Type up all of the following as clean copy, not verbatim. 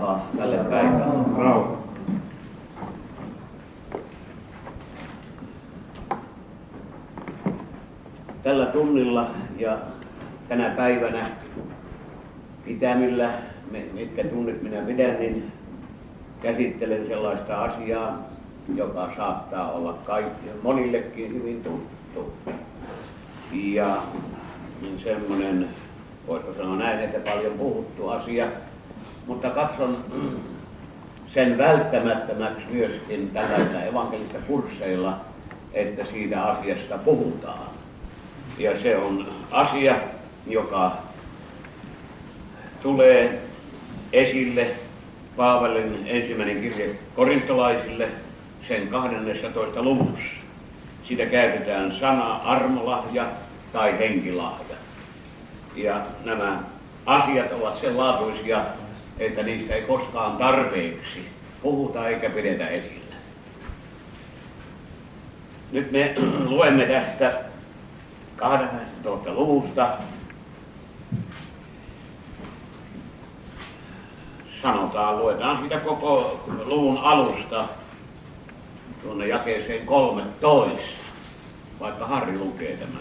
rauhaa tälle päivään. Rauha. Tällä tunnilla ja tänä päivänä pitämillä, mitkä tunnit minä pidän, niin käsittelen sellaista asiaa, joka saattaa olla monillekin hyvin tuttu. Ja semmoinen, voisiko sanoa näin, että paljon puhuttu asia, mutta katson sen välttämättömäksi myöskin tällaisilla evankelista kursseilla, että siitä asiasta puhutaan. Ja se on asia, joka tulee esille Paavalin ensimmäinen kirje korintolaisille sen 12. luvussa. Siitä käytetään sanaa armolahja tai henkilahja. Ja nämä asiat ovat sen laatuisia, että niistä ei koskaan tarpeeksi puhuta eikä pidetä esillä. Nyt me luemme tästä 12. luvusta. Luetaan siitä koko luvun alusta tuonne jakeeseen 13, vaikka Harri lukee tämän.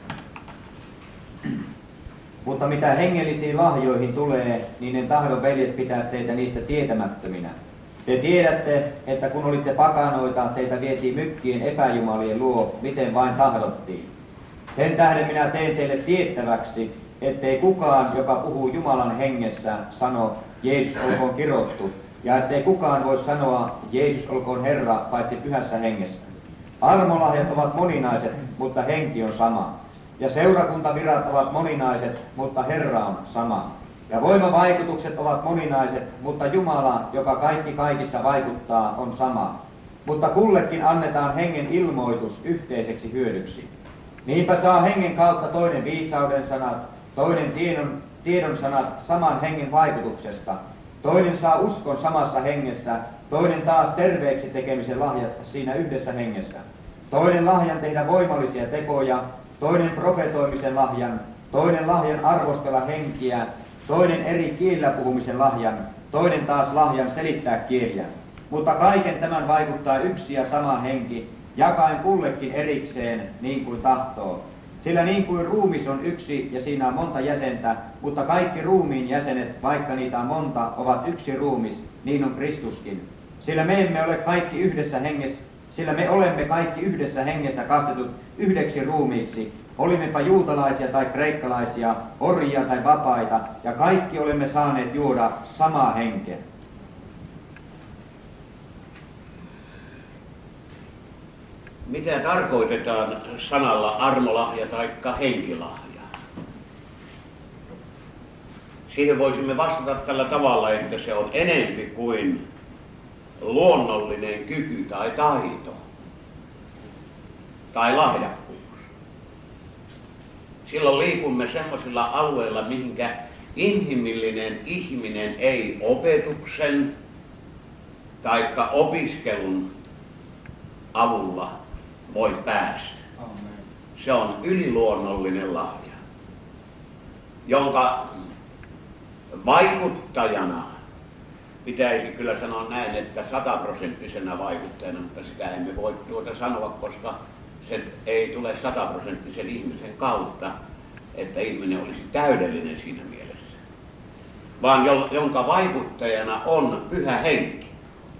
Mutta mitä hengellisiin lahjoihin tulee, niin en tahdo, veljet, pitää teitä niistä tietämättöminä. Te tiedätte, että kun olitte pakanoita, teitä vietiin mykkien epäjumalien luo, miten vain tahdottiin. Sen tähden minä teen teille tiettäväksi, ettei kukaan, joka puhuu Jumalan hengessä, sano, Jeesus olkoon kirottu, ja ettei kukaan voi sanoa, Jeesus olkoon Herra, paitsi pyhässä hengessä. Armolahjat ovat moninaiset, mutta henki on sama. Ja seurakuntavirat ovat moninaiset, mutta Herra on sama. Ja voimavaikutukset ovat moninaiset, mutta Jumala, joka kaikki kaikissa vaikuttaa, on sama. Mutta kullekin annetaan hengen ilmoitus yhteiseksi hyödyksi. Niinpä saa hengen kautta toinen viisauden sanat, toinen tiedon sanat saman hengen vaikutuksesta, toinen saa uskon samassa hengessä, toinen taas terveeksi tekemisen lahjat siinä yhdessä hengessä, toinen lahjan tehdä voimallisia tekoja, toinen profetoimisen lahjan, toinen lahjan arvostella henkiä, toinen eri kielillä puhumisen lahjan, toinen taas lahjan selittää kieliä. Mutta kaiken tämän vaikuttaa yksi ja sama henki, jakaen kullekin erikseen niin kuin tahtoo. Sillä niin kuin ruumis on yksi ja siinä on monta jäsentä, mutta kaikki ruumiin jäsenet, vaikka niitä on monta, ovat yksi ruumis, niin on Kristuskin. Sillä me olemme kaikki yhdessä hengessä kastetut yhdeksi ruumiiksi, olimmepa juutalaisia tai kreikkalaisia, orjia tai vapaita, ja kaikki olemme saaneet juoda samaa henkeä. Mitä tarkoitetaan sanalla armolahja tai henkilahja? Siihen voisimme vastata tällä tavalla, että se on enempi kuin luonnollinen kyky tai taito tai lahjakkuus. Silloin liikumme semmoisilla alueilla, mihinkä inhimillinen ihminen ei opetuksen tai opiskelun avulla voi päästä. Amen. Se on yliluonnollinen lahja, jonka vaikuttajana pitäisi kyllä sanoa näin, että 100% vaikuttajana, mutta sitä emme voi sanoa, koska se ei tule 100% ihmisen kautta, että ihminen olisi täydellinen siinä mielessä, vaan jonka vaikuttajana on pyhä henki.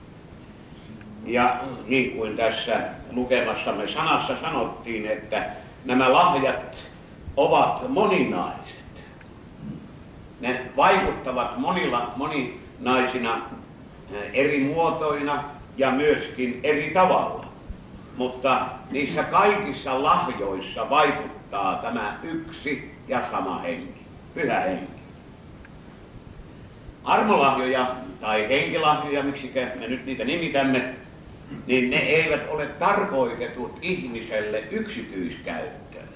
Ja niin kuin tässä lukemassamme sanassa sanottiin, että nämä lahjat ovat moninaiset. Ne vaikuttavat moninaisina eri muotoina ja myöskin eri tavalla. Mutta niissä kaikissa lahjoissa vaikuttaa tämä yksi ja sama henki, pyhä henki. Armolahjoja tai henkilahjoja, miksikä me nyt niitä nimitämme, niin ne eivät ole tarkoitetut ihmiselle yksityiskäyttöön.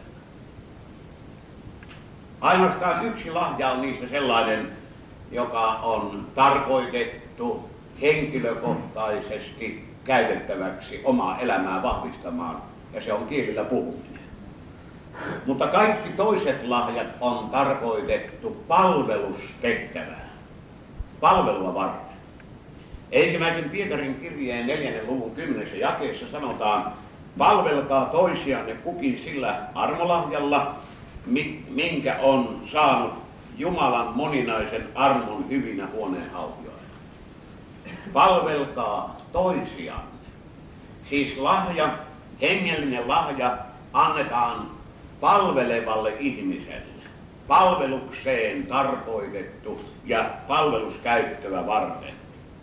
Ainoastaan yksi lahja on niistä sellainen, joka on tarkoitettu henkilökohtaisesti käytettäväksi omaa elämää vahvistamaan, ja se on kielillä puhuminen. Mutta kaikki toiset lahjat on tarkoitettu palvelustehtävään, palvelua varten. Ensimmäisen Pietarin kirjeen 4. luvun 10. jakeessa sanotaan, palvelkaa toisianne kukin sillä armolahjalla, minkä on saanut Jumalan moninaisen armon hyvinä huoneenhaltijoina. Palvelkaa toisianne. Siis lahja, hengellinen lahja annetaan palvelevalle ihmiselle, palvelukseen tarkoitettu ja palveluskäyttöä varten.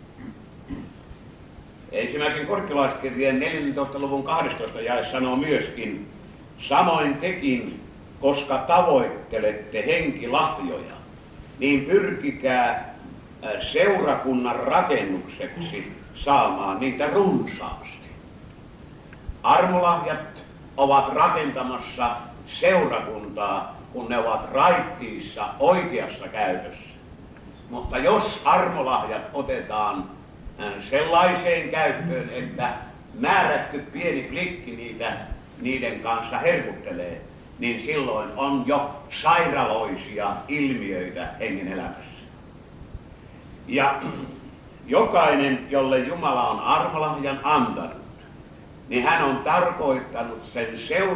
Ensimmäisen korintolaiskirjeen 14. luvun 12. jae sanoo myöskin, samoin tekin, koska tavoittelette henkilahjoja, niin pyrkikää seurakunnan rakennukseksi saamaan niitä runsaasti. Armolahjat ovat rakentamassa seurakuntaa, kun ne ovat raittiissa oikeassa käytössä. Mutta jos armolahjat otetaan sellaiseen käyttöön, että määrätty pieni klikki niiden kanssa herkuttelee, niin silloin on jo sairaloisia ilmiöitä hengen elämässä. Ja jokainen, jolle Jumala on armolahjan antanut, niin hän on tarkoittanut sen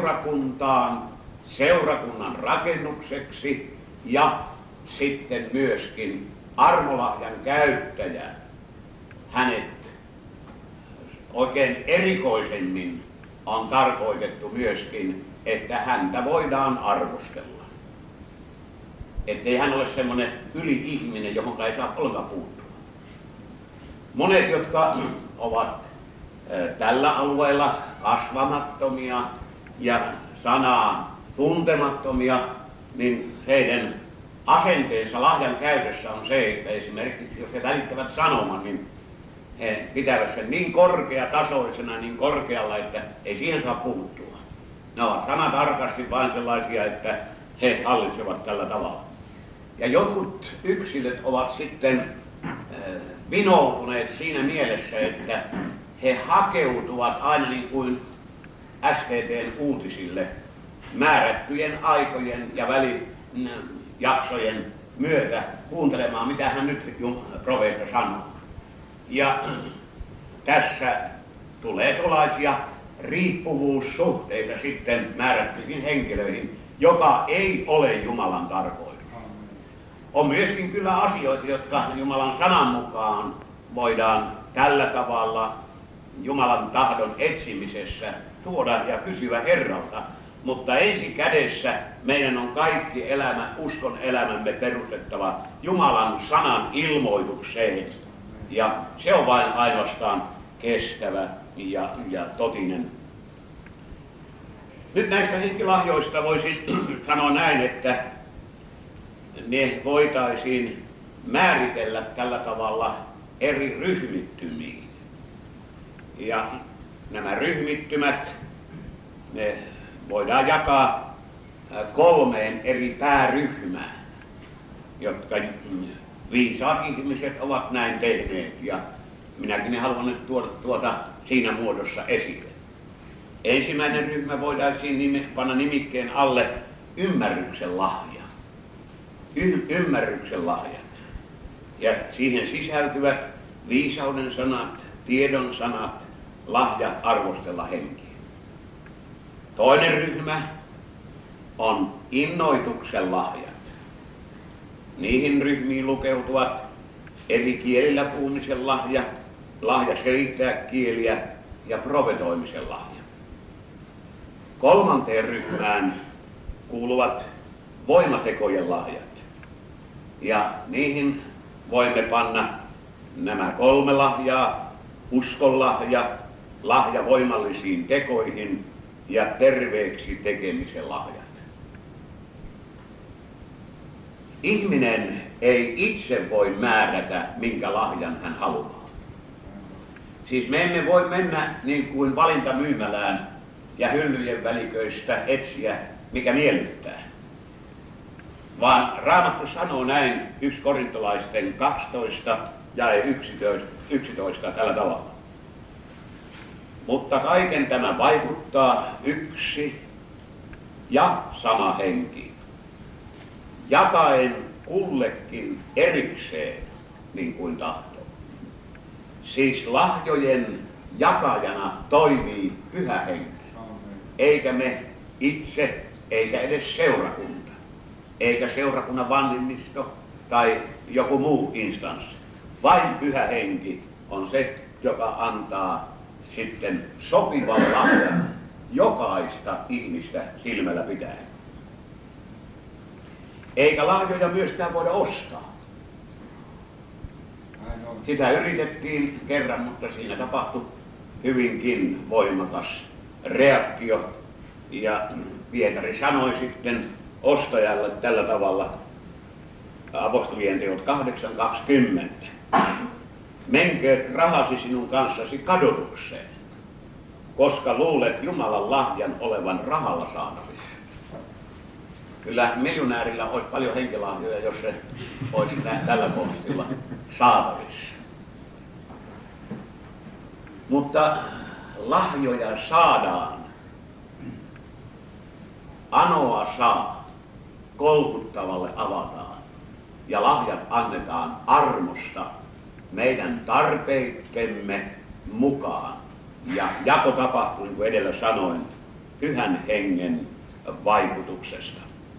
seurakunnan rakennukseksi ja sitten myöskin armolahjan käyttäjä. Hänet oikein erikoisemmin on tarkoitettu myöskin, että häntä voidaan arvostella. Ettei hän ole semmoinen yli-ihminen, johon ei saa ollenkaan puuttua. Monet, jotka ovat tällä alueella kasvamattomia ja sanaa tuntemattomia, niin heidän asenteensa lahjan käytössä on se, että esimerkiksi jos he välittävät sanoman, niin he pitävät sen niin korkeatasoisena, niin korkealla, että ei siihen saa puuttua. Ne ovat sanatarkasti vain sellaisia, että he hallitsevat tällä tavalla. Ja jotkut yksilöt ovat sitten vinoutuneet siinä mielessä, että he hakeutuvat aina niin kuin STT:n uutisille määrättyjen aikojen ja välijaksojen myötä kuuntelemaan, mitä hän nyt profeetta sanoo. Ja tässä tulee sellaisia riippuvuussuhteita sitten määrättyihin henkilöihin, joka ei ole Jumalan tarkoitus. On myöskin kyllä asioita, jotka Jumalan sanan mukaan voidaan tällä tavalla Jumalan tahdon etsimisessä tuoda ja kysyä Herralta, mutta ensi kädessä meidän on kaikki uskon elämämme perustettava Jumalan sanan ilmoitukseen. Ja se on vain ainoastaan kestävä ja totinen. Nyt näistä henkilahjoista voisin sanoa näin, että ne voitaisiin määritellä tällä tavalla eri ryhmittymiin. Ja nämä ryhmittymät, ne voidaan jakaa 3 eri pääryhmään, jotka viisaat ihmiset ovat näin tehneet, ja minäkin haluan nyt tuota siinä muodossa esille. Ensimmäinen ryhmä voitaisiin panna nimikkeen alle ymmärryksen lahja. Ymmärryksen lahjat. Ja siihen sisältyvät viisauden sanat, tiedon sanat, lahja arvostella henkiä. Toinen ryhmä on innoituksen lahjat. Niihin ryhmiin lukeutuvat eri kielillä puhumisen lahja, lahja selittää kieliä ja profetoimisen lahja. Kolmanteen ryhmään kuuluvat voimatekojen lahjat. Ja niihin voimme panna nämä 3 lahjaa, uskon lahja, lahja voimallisiin tekoihin ja terveeksi tekemisen lahjat. Ihminen ei itse voi määrätä, minkä lahjan hän haluaa. Siis me emme voi mennä niin kuin valintamyymälään ja hyllyjen väliköistä etsiä, mikä miellyttää. Vaan Raamattu sanoo näin 1 korintolaisten 12 jae 11 tällä tavalla. Mutta kaiken tämän vaikuttaa yksi ja sama henki, jakaen kullekin erikseen niin kuin tahtoo. Siis lahjojen jakajana toimii Pyhä Henki. Eikä me itse, eikä edes seurakunta, eikä seurakunnan vanhinnisto tai joku muu instanssi. Vain Pyhä Henki on se, joka antaa sitten sopivan lahjan jokaista ihmistä silmällä pitäen. Eikä lahjoja myöskään voida ostaa. Sitä yritettiin kerran, mutta siinä tapahtui hyvinkin voimakas reaktio. Ja Pietari sanoi sitten ostajalle tällä tavalla, apostolien teot 8.20. Menkööt rahasi sinun kanssasi kadotukseen, koska luulet Jumalan lahjan olevan rahalla saatavissa. Kyllä miljonäärillä olisi paljon henkilahjoja, jos se olisi tällä konstilla saatavissa. Mutta lahjoja saadaan, anoa saa, kolkuttavalle avataan ja lahjat annetaan armosta meidän tarpeittemme mukaan. Ja jako tapahtuu, niin kuin edellä sanoin, Pyhän Hengen vaikutuksesta.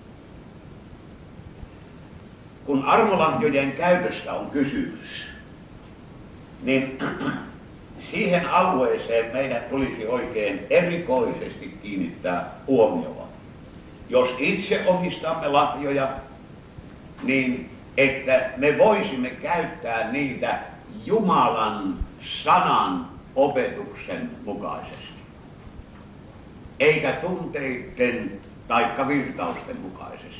Kun armolahjojen käytöstä on kysymys, niin siihen alueeseen meidän tulisi oikein erikoisesti kiinnittää huomiota. Jos itse omistamme lahjoja, niin että me voisimme käyttää niitä Jumalan sanan opetuksen mukaisesti, eikä tunteiden taikka virtausten mukaisesti.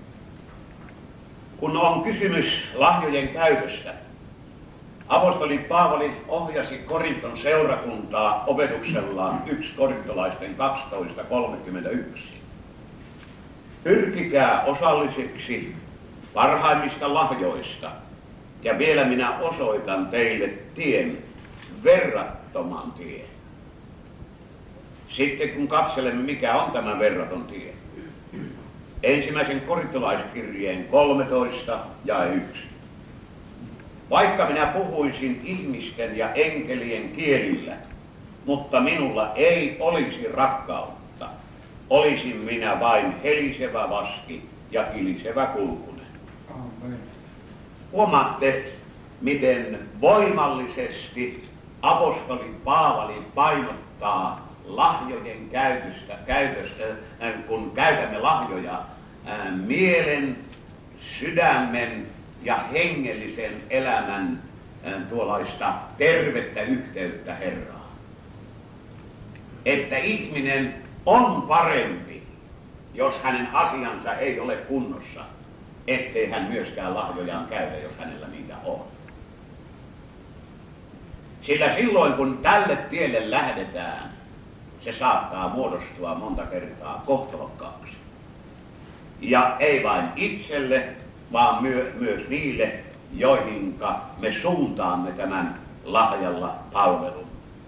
Kun on kysymys lahjojen käytöstä, apostoli Paavali ohjasi Korinton seurakuntaa opetuksellaan 1 korintolaisten 12.31. Pyrkikää osallisiksi parhaimmista lahjoista, ja vielä minä osoitan teille tien, verrattoman tien. Sitten kun katselemme, mikä on tämä verraton tie. Ensimmäisen korintolaiskirjeen 13 ja 1. Vaikka minä puhuisin ihmisten ja enkelien kielillä, mutta minulla ei olisi rakkautta, olisin minä vain helisevä vaski ja kilisevä kulkunen. Amen. Huomaatte, miten voimallisesti apostoli Paavali painottaa lahjojen käytöstä, kun käytämme lahjoja, mielen, sydämen ja hengellisen elämän tuollaista tervettä yhteyttä Herraan. Että ihminen on parempi, jos hänen asiansa ei ole kunnossa, ettei hän myöskään lahjojaan käytä, jos hänellä niitä on. Sillä silloin, kun tälle tielle lähdetään, se saattaa muodostua monta kertaa kohtalokkaaksi. Ja ei vain itselle, vaan myös niille, joihinka me suuntaamme tämän lahjalla palvelun.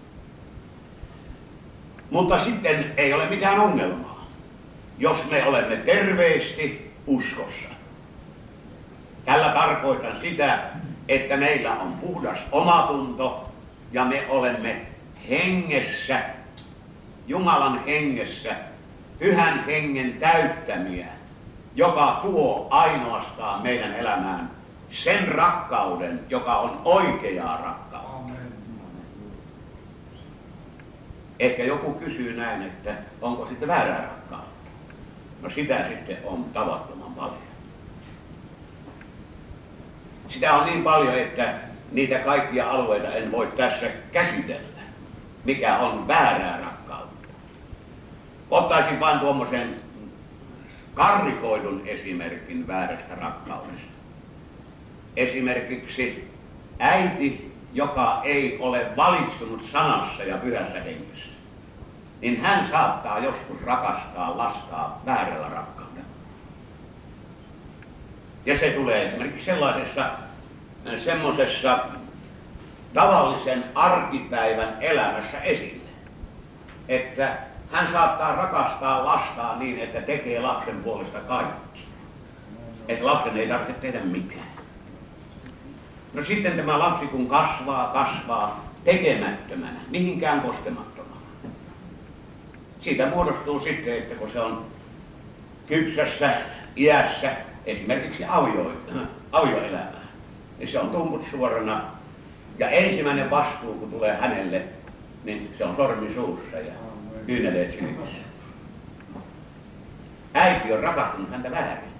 Mutta sitten ei ole mitään ongelmaa, jos me olemme terveesti uskossa. Tällä tarkoitan sitä, että meillä on puhdas omatunto ja me olemme hengessä, Jumalan hengessä, Pyhän Hengen täyttämiä, joka tuo ainoastaan meidän elämään sen rakkauden, joka on oikeaa rakkautta. Ehkä joku kysyy näin, että onko sitten väärää rakkautta. No sitä sitten on tavattoman paljon. Sitä on niin paljon, että niitä kaikkia alueita en voi tässä käsitellä, mikä on väärää rakkautta. Ottaisin vain tuommoisen karrikoidun esimerkin väärästä rakkaudesta. Esimerkiksi äiti, joka ei ole valistunut sanassa ja Pyhässä Hengessä, niin hän saattaa joskus rakastaa lastaan väärällä rakkaudella. Ja se tulee esimerkiksi semmoisessa tavallisen arkipäivän elämässä esille, että hän saattaa rakastaa lastaan niin, että tekee lapsen puolesta kaikki. Että lapsen ei tarvitse tehdä mitään. No sitten tämä lapsi kun kasvaa tekemättömänä, mihinkään koskemattomana. Siitä muodostuu sitten, että kun se on kypsässä iässä, esimerkiksi avioelämää, niin se on tumput suorana. Ja ensimmäinen vastuu, kun tulee hänelle, niin se on sormi suussa ja kyyneleet silmissä. Äiti on rakastanut häntä väärin.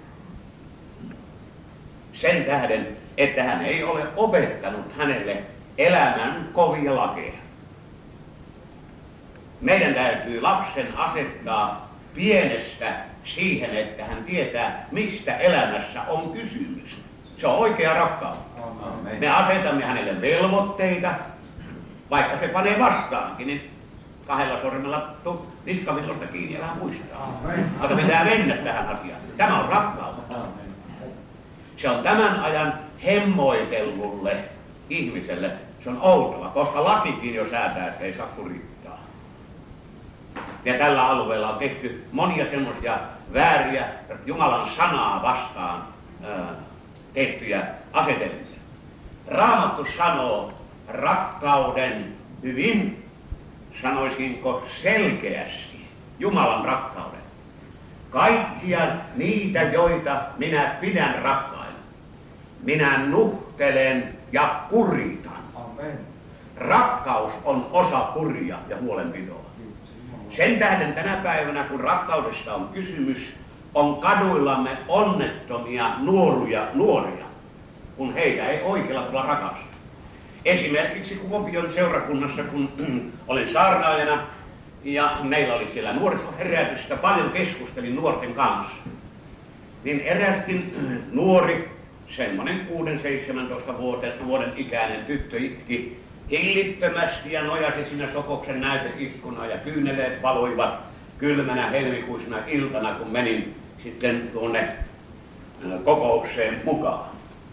Sen tähden, että hän ei ole opettanut hänelle elämän kovia lakeja. Meidän täytyy lapsen asettaa pienestä siihen, että hän tietää, mistä elämässä on kysymys. Se on oikea rakkaus. Me asetamme hänelle velvoitteita, vaikka se panee vastaankin, niin kahdella sormella niskavillosta kiinni ja vähän muistaa. Mutta pitää mennä tähän asiaan. Tämä on rakkaus. Se on tämän ajan hemmoitellulle ihmiselle, se on outoa, koska lakikin jo säätää, että ei saa kurittaa. Ja tällä alueella on tehty monia semmoisia vääriä Jumalan sanaa vastaan tehtyjä asetelmia. Raamattu sanoo rakkauden hyvin, sanoisinko selkeästi, Jumalan rakkauden. Kaikkia niitä, joita minä pidän rakkaina, minä nuhtelen ja kuritan. Amen. Rakkaus on osa kuria ja huolenpitoa. Sen tähden tänä päivänä, kun rakkaudesta on kysymys, on kaduillamme onnettomia nuoria, kun heitä ei oikealla tavalla rakasta. Esimerkiksi Kuopion seurakunnassa, kun olin saarnaajana, ja meillä oli siellä nuorisoherätystä, paljon keskustelin nuorten kanssa. Niin eräskin nuori, semmoinen 6-17 vuoden ikäinen tyttö itki hillittömästi ja nojasi siinä Sokoksen näyteikkunaan ja kyyneleet valoivat kylmänä helmikuisena iltana, kun menin sitten tuonne kokoukseen mukaan.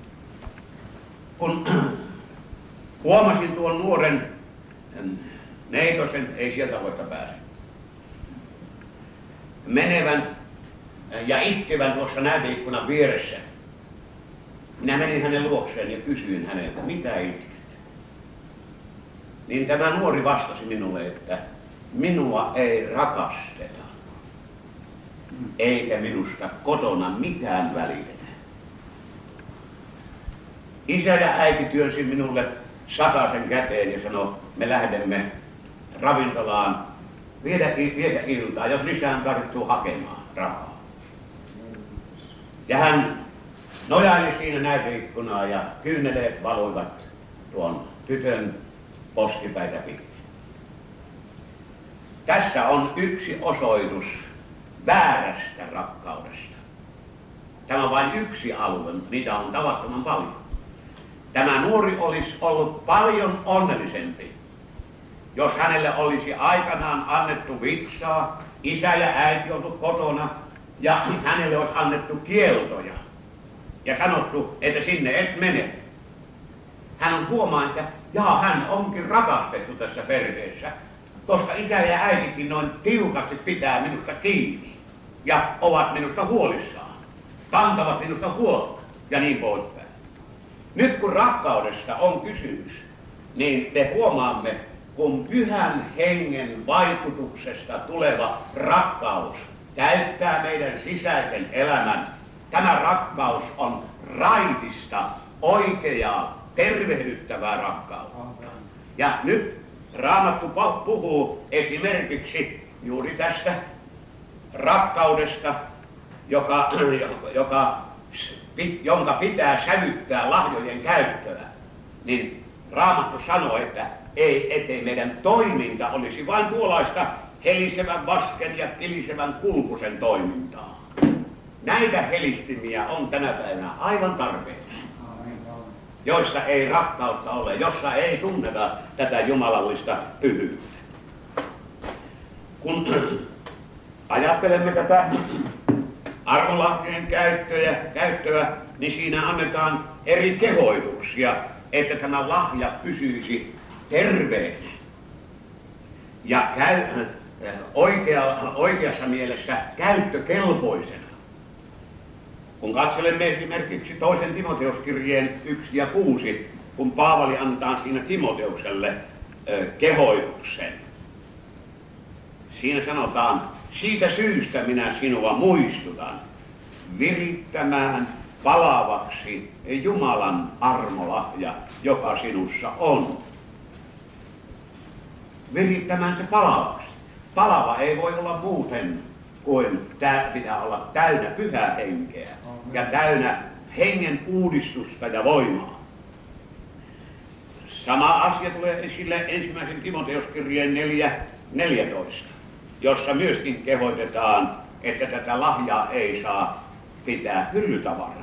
Kun huomasin tuon nuoren neitosen, ei sieltä voita pääse, menevän ja itkevän tuossa näyteikkunan vieressä, minä menin hänen luokseen ja kysyin häneltä, mitä itket? Niin tämä nuori vastasi minulle, että minua ei rakasteta, eikä minusta kotona mitään välitetä. Isä ja äiti työnsi minulle 100 käteen ja sanoi, me lähdemme ravintolaan viedä iltaa, jos lisään tarvitsuu hakemaan rahaa. Ja hän nojaili siinä näyteikkunaa ja kyyneleet valoivat tuon tytön poskipäitä pitkin. Tässä on yksi osoitus väärästä rakkaudesta. Tämä on vain yksi alue, mutta niitä on tavattoman paljon. Tämä nuori olisi ollut paljon onnellisempi, jos hänelle olisi aikanaan annettu vitsaa, isä ja äiti oltu kotona ja hänelle olisi annettu kieltoja ja sanottu, että sinne et mene. Hän on huomaa, että hän onkin rakastettu tässä perheessä, koska isä ja äitikin noin tiukasti pitää minusta kiinni ja ovat minusta huolissaan, kantavat minusta huolta ja niin poispäin. Nyt kun rakkaudesta on kysymys, niin me huomaamme, kun Pyhän Hengen vaikutuksesta tuleva rakkaus täyttää meidän sisäisen elämän. Tämä rakkaus on raitista, oikeaa, tervehdyttävää rakkautta. Ja nyt Raamattu puhuu esimerkiksi juuri tästä rakkaudesta, jonka pitää sävyttää lahjojen käyttöä. Niin Raamattu sanoo, että ettei meidän toiminta olisi vain tuollaista helisevän vasken ja kilisevän kulkusen toimintaa. Näitä helistimiä on tänä päivänä aivan tarpeeksi, joissa ei rakkautta ole, jossa ei tunneta tätä jumalallista pyhyyttä. Kun ajattelemme tätä arvolahjojen käyttöä, niin siinä annetaan eri kehoituksia, että tämä lahja pysyisi terveenä ja oikeassa mielessä käyttökelpoisena. Kun katselemme esimerkiksi toisen Timoteuskirjeen 1 ja 6, kun Paavali antaa siinä Timoteukselle kehoituksen. Siinä sanotaan, siitä syystä minä sinua muistutan virittämään palavaksi Jumalan armolahja, joka sinussa on. Virittämään se palavaksi. Palava ei voi olla muuten kuin pitää olla täynnä pyhää henkeä ja täynnä hengen uudistusta ja voimaa. Sama asia tulee esille ensimmäisen Timoteuskirjeen 4:14, jossa myöskin kehoitetaan, että tätä lahjaa ei saa pitää hyllytavarana.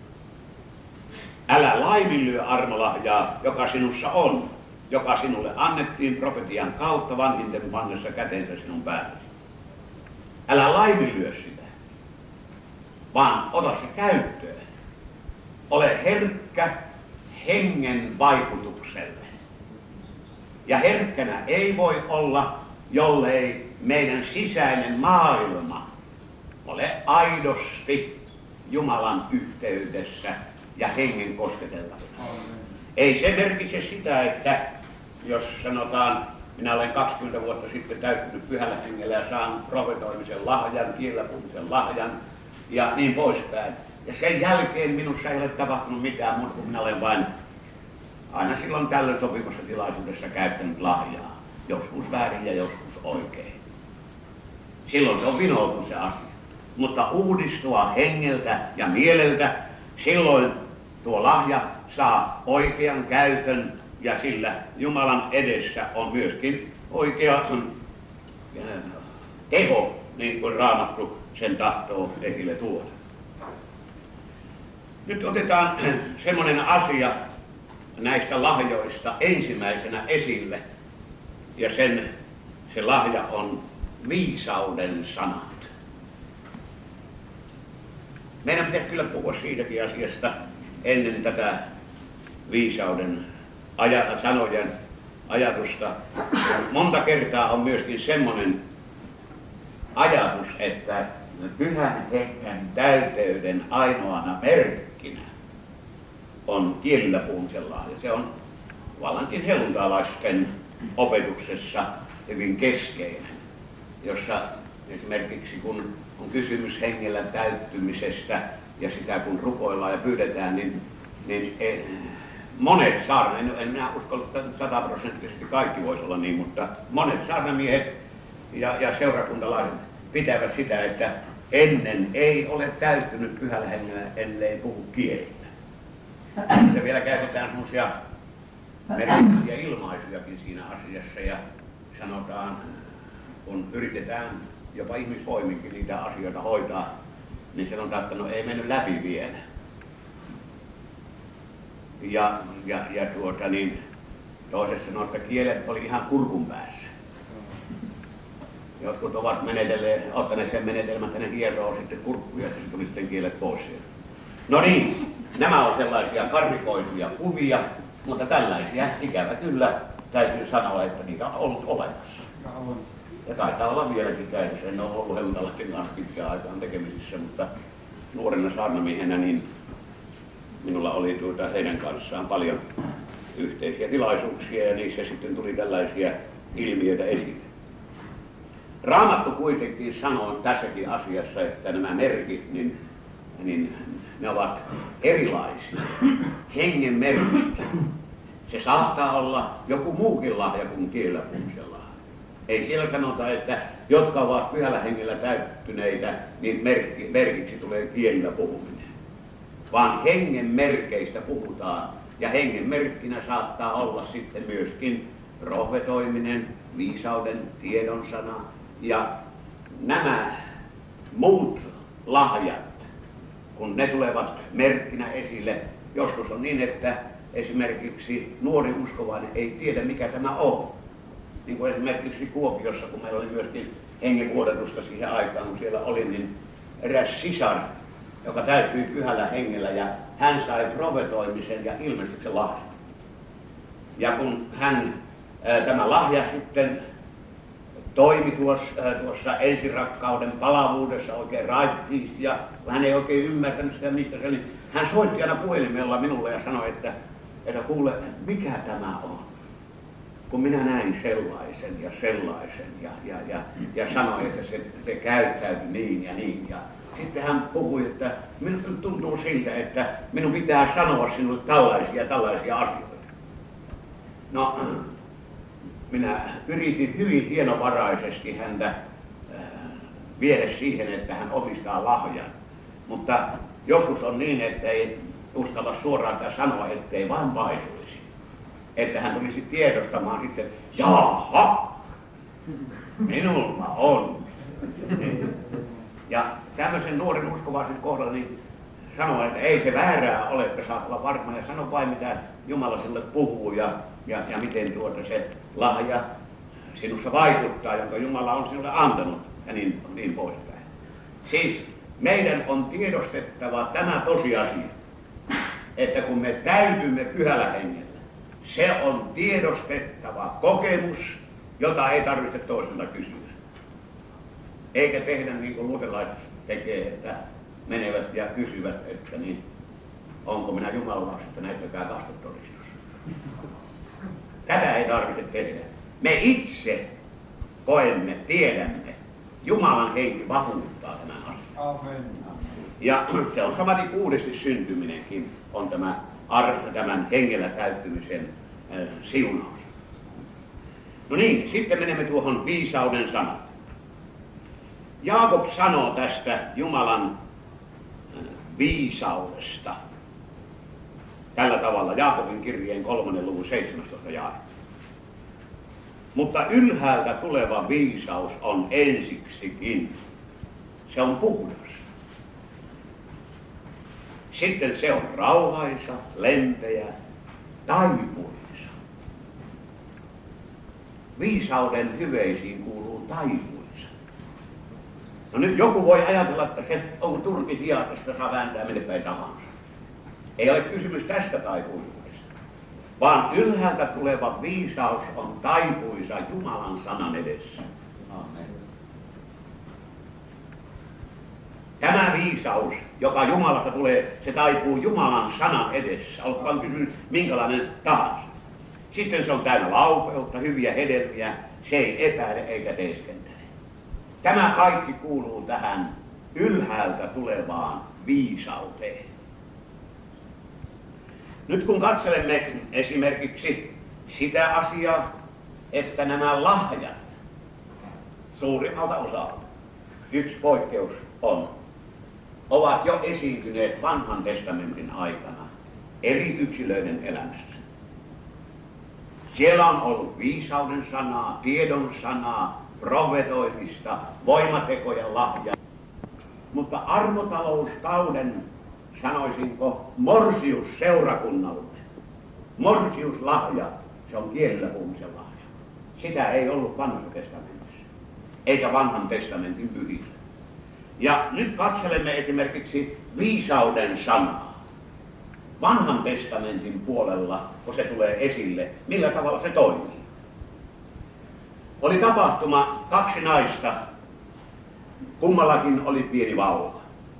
Älä laiminlyö armolahjaa, joka sinussa on, joka sinulle annettiin profetian kautta vanhinten pannessa kätensä sinun päällesi. Älä laiminlyö sitä, vaan ota se käyttöön. Ole herkkä hengen vaikutukselle. Ja herkkänä ei voi olla, jollei meidän sisäinen maailma ole aidosti Jumalan yhteydessä ja hengen kosketeltavina. Ei se merkitse sitä, että jos sanotaan, minä olen 20 vuotta sitten täyttynyt pyhällä hengellä ja saanut profetoimisen lahjan, kielläpuhumisen lahjan ja niin poispäin. Ja sen jälkeen minussa ei ole tapahtunut mitään muuta kuin minä olen vain aina silloin tällöin sopivassa tilaisuudessa käyttänyt lahjaa. Joskus väärin ja joskus oikein. Silloin se on vinoutunut se asia. Mutta uudistua hengeltä ja mieleltä, silloin tuo lahja saa oikean käytön ja sillä Jumalan edessä on myöskin oikea teho, niin kuin Raamattu sen tahtoo esille tuoda. Nyt otetaan semmoinen asia näistä lahjoista ensimmäisenä esille, ja se lahja on viisauden sanat. Meidän pitäisi kyllä puhua siitäkin asiasta ennen tätä viisauden sanojen ajatusta. Monta kertaa on myöskin semmoinen ajatus, että pyhän hengen täyteyden ainoana merkkinä on kielillä puhumisen lahja. Se on vallankin helluntalaisten opetuksessa hyvin keskeinen, jossa esimerkiksi kun on kysymys hengellä täyttymisestä ja sitä kun rukoillaan ja pyydetään, niin monet en minä usko, että 100% kaikki voisi olla niin, mutta monet saarnamiehet ja seurakuntalaiset pitävät sitä, että ennen ei ole täyttynyt pyhällä hengellä, ellei puhu kielillä. Ja vielä käytetään semmoisia merkityksiä ilmaisujakin siinä asiassa ja sanotaan, kun yritetään jopa ihmisvoiminkin niitä asioita hoitaa, niin sanotaan, että no ei mennyt läpi vielä. Ja toisessa sanoo, että kielet oli ihan kurkun päässä. Jotkut ovat ottaneet sen menetelmän, että ne hieroo sitten kurkkuja, että se tuli sitten kielet pois sieltä. No niin, nämä on sellaisia karrikoituja kuvia, mutta tällaisia ikävä kyllä täytyy sanoa, että niitä on ollut olemassa. Ja taitaa olla vieläkin käytössä. En ole ollut helluntalaisten kanssa pitkään aikaan tekemisissä, mutta nuorena saarnamiehenä niin minulla oli heidän kanssaan paljon yhteisiä tilaisuuksia ja niissä sitten tuli tällaisia ilmiöitä esille. Raamattu kuitenkin sanoo tässäkin asiassa, että nämä merkit, niin ne ovat erilaisia. Hengen merkit. Se saattaa olla joku muukin lahja kuin kielellä puhumisen lahja. Ei siellä sanota, että jotka ovat pyhällä hengellä täyttyneitä, niin merkiksi tulee kielillä puhuminen. Vaan hengen merkeistä puhutaan, ja hengen merkkinä saattaa olla sitten myöskin profetoiminen, viisauden, tiedon sana, ja nämä muut lahjat, kun ne tulevat merkkinä esille, joskus on niin, että esimerkiksi nuori uskovainen ei tiedä, mikä tämä on. Niin kuin esimerkiksi Kuopiossa, kun meillä oli myöskin hengenvuodatusta siihen aikaan, kun siellä oli, niin eräs sisar, joka täytyi pyhällä hengellä, ja hän sai profetoimisen ja ilmestyksen lahjan. Ja kun hän tämä lahja sitten toimi tuossa ensirakkauden palavuudessa oikein raittiisti ja hän ei oikein ymmärtänyt sitä, mistä se oli. Hän soitti aina puhelimella minulle ja sanoi, että kuule, mikä tämä on? Kun minä näin sellaisen ja sellaisen ja sanoi, että se käyttäytyi niin ja niin. Ja sitten hän puhui, että minusta tuntuu siltä, että minun pitää sanoa sinulle tällaisia asioita. No, minä yritin hyvin hienovaraisesti häntä viedä siihen, että hän omistaa lahjan. Mutta joskus on niin, että ei uskalla suoraan sitä sanoa, ettei vain paisuisi. Että hän tulisi tiedostamaan sitten, jaha, minulla on. Ja tämmöisen nuoren uskovaisen kohdalla niin sanoo, että ei se väärää ole, että saat olla varma ja sano vain mitä Jumala sinulle puhuu ja miten se lahja sinussa vaikuttaa, jonka Jumala on sinulle antanut ja niin poispäin. Siis meidän on tiedostettava tämä tosiasia, että kun me täytymme pyhällä hengellä, se on tiedostettava kokemus, jota ei tarvitse toiselta kysyä. Eikä tehdä niin kuin luterilaiset tekee, että menevät ja kysyvät, että niin, onko minä Jumalan lapsi, että näyttäkää kastetodistus. Tätä ei tarvitse tehdä. Me itse koemme, tiedämme, Jumalan henki vakuuttaa tämän asian. Amen. Ja se on samaten uudesti syntyminenkin, on tämän hengellä täyttymisen siunaus. No niin, sitten menemme tuohon viisauden sanaan. Jaakob sanoo tästä Jumalan viisaudesta tällä tavalla Jaakobin kirjeen 3. luvun 17. jae. Mutta ylhäältä tuleva viisaus on ensiksikin. Se on puhdas. Sitten se on rauhaisa, lempeä, taipuisa. Viisauden hyveisiin kuuluu taipuisa. No nyt joku voi ajatella, että se on turki hiatasta, saa vääntää minne päin tahansa. Ei ole kysymys tästä taipuisuudesta, vaan ylhäältä tuleva viisaus on taipuisa Jumalan sanan edessä. Amen. Tämä viisaus, joka Jumalasta tulee, se taipuu Jumalan sanan edessä. Olkoon kysymys minkälainen tahansa. Sitten se on täynnä laupeutta, hyviä hedelmiä, se ei epäile eikä teeskentele. Tämä kaikki kuuluu tähän ylhäältä tulevaan viisauteen. Nyt kun katselemme esimerkiksi sitä asiaa, että nämä lahjat suurimmalta osalta, yksi poikkeus on, ovat jo esiintyneet vanhan testamentin aikana eri yksilöiden elämässä. Siellä on ollut viisauden sanaa, tiedon sanaa, profetoimista, voimatekoja lahjaa. Mutta armotalouskauden, sanoisinko, morsius seurakunnalle, morsiuslahja, se on kielellä puhumisen lahja. Sitä ei ollut vanhassa testamentissa, eikä vanhan testamentin pyhissä. Ja nyt katselemme esimerkiksi viisauden sanaa. Vanhan testamentin puolella, kun se tulee esille, millä tavalla se toimii. Oli tapahtuma, 2 naista, kummallakin oli pieni vauva.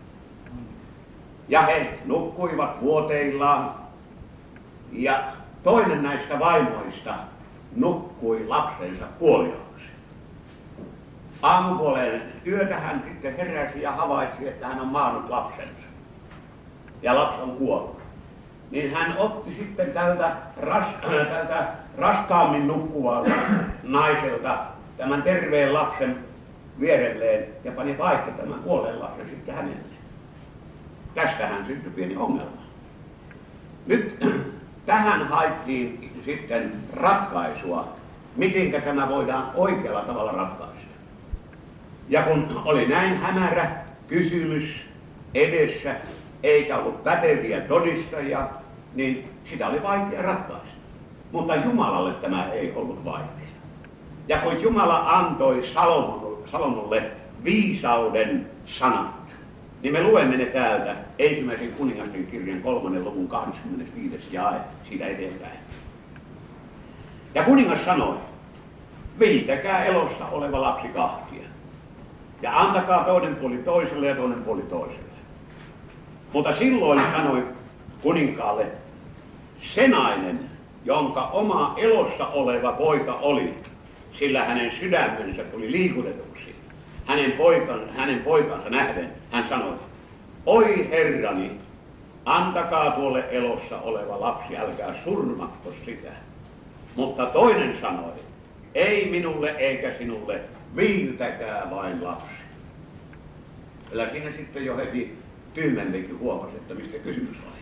Ja he nukkuivat vuoteillaan, ja toinen näistä vaimoista nukkui lapsensa kuoliaaksi. Aamupuoleen yötä hän sitten heräsi ja havaitsi, että hän on maannut lapsensa. Ja lapsi on kuollut. Niin hän otti sitten tältä raskaammin nukkuvalta naiselta tämän terveen lapsen vierelleen ja pani paikka tämän kuolleen lapsen sitten hänelle. Tästähän syntyi pieni ongelma. Nyt tähän haettiin sitten ratkaisua, miten tämä voidaan oikealla tavalla ratkaista. Ja kun oli näin hämärä kysymys edessä, eikä ollut päteviä todistajia, niin sitä oli vaikea ratkaista. Mutta Jumalalle tämä ei ollut vaikea. Ja kun Jumala antoi Salomolle viisauden sanat, niin me luemme ne täältä ensimmäisen kuningasten kirjan 3. luvun 25. jae siitä eteenpäin. Ja kuningas sanoi, viitäkää elossa oleva lapsi kahtia. Ja antakaa toinen puoli toiselle ja toinen puoli toiselle. Mutta silloin sanoi kuninkaalle, se nainen, jonka oma elossa oleva poika oli, sillä hänen sydämensä tuli liikutetuksi. Hänen poikansa nähden hän sanoi, oi herrani, antakaa tuolle elossa oleva lapsi, älkää surmatko sitä. Mutta toinen sanoi, ei minulle eikä sinulle, viiltäkää vain lapsi. Kyllä siinä sitten jo heti tyhmempikin huomasi, että mistä kysymys oli.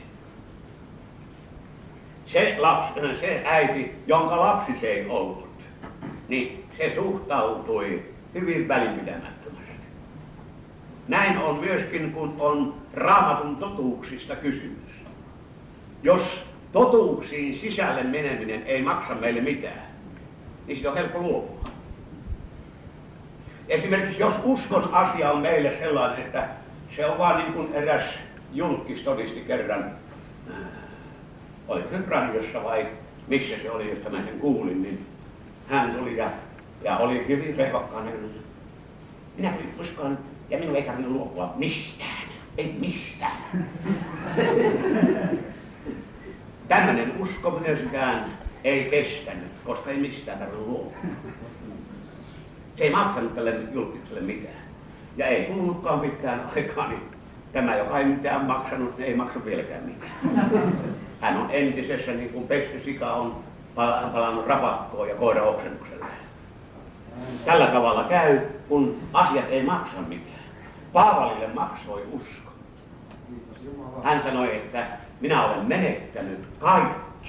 Se äiti, jonka lapsi se ei ollut, niin se suhtautui hyvin välinpitämättömästi. Näin on myöskin, kun on Raamatun totuuksista kysymys. Jos totuuksiin sisälle meneminen ei maksa meille mitään, niin siitä on helppo luopua. Esimerkiksi jos uskon asia on meille sellainen, että se on vaan niin kuin eräs julkkis todisti kerran, oliko se radiossa vai missä se oli, josta mä sen kuulin, niin hän tuli ja oli hyvin rehvakkaan. Minä tulin uskoon ja minun ei tarvinnut luopua mistään, ei mistään. Tämmöinen usko myöskään ei kestänyt, koska ei mistään tarvinnut luopua. Se ei maksanut tälle julkikselle mitään. Ja ei kulunutkaan pitkään aikaa, niin tämä, joka ei mitään maksanut, niin ei maksa vieläkään mitään. Hän on entisessä, niin kuin pesty sika on palannut rapakkoon ja koira oksennukselle. Tällä tavalla käy, kun asiat ei maksa mitään. Paavalille maksoi usko. Hän sanoi, että minä olen menettänyt kaikki.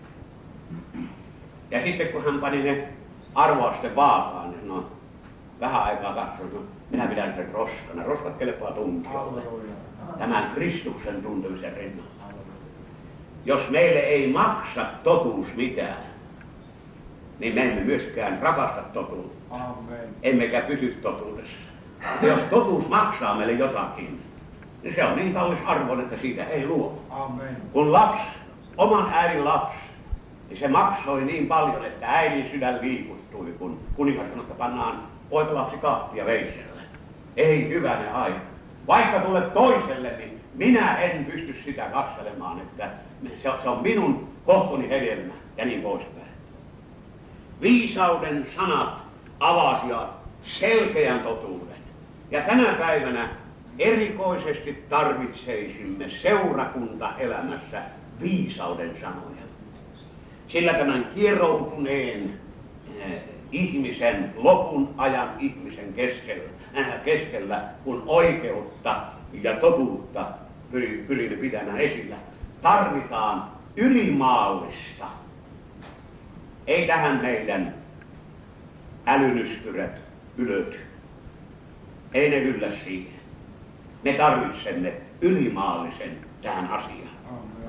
Ja sitten kun hän pani ne arvoasten vaakaan, niin no, vähän aikaa katsoin, no, minä pidän sen roskana. Roskat kelpaa tunkiolle. Tämän Kristuksen tuntemisen rinnalla. Jos meille ei maksa totuus mitään, niin me emme myöskään rakasta totuutta. Emmekä pysy totuudessa. Mutta jos totuus maksaa meille jotakin, niin se on niin kallis arvon, että siitä ei luo. Kun lapsi, oman äidin lapsi, niin se maksoi niin paljon, että äidin sydän liikuttui, kun kuningas sanoi, että pannaan poikalapsi kahtia veitsellä. Ei hyvänen aika. Vaikka tulee toiselle, niin minä en pysty sitä katselemaan, että se on minun kohtoni hedelmä ja niin poispäin. Viisauden sanat avasivat selkeän totuuden. Ja tänä päivänä erikoisesti tarvitseisimme seurakuntaelämässä viisauden sanoja. Sillä tämän kieroutuneen ihmisen, lopun ajan ihmisen keskellä, kun oikeutta ja totuutta pyrimme pitämään esillä, tarvitaan ylimaallista. Ei tähän meidän älynystyrät ylöty. Ei ne yllä siihen. Me tarvitsemme ylimaallisen tähän asiaan.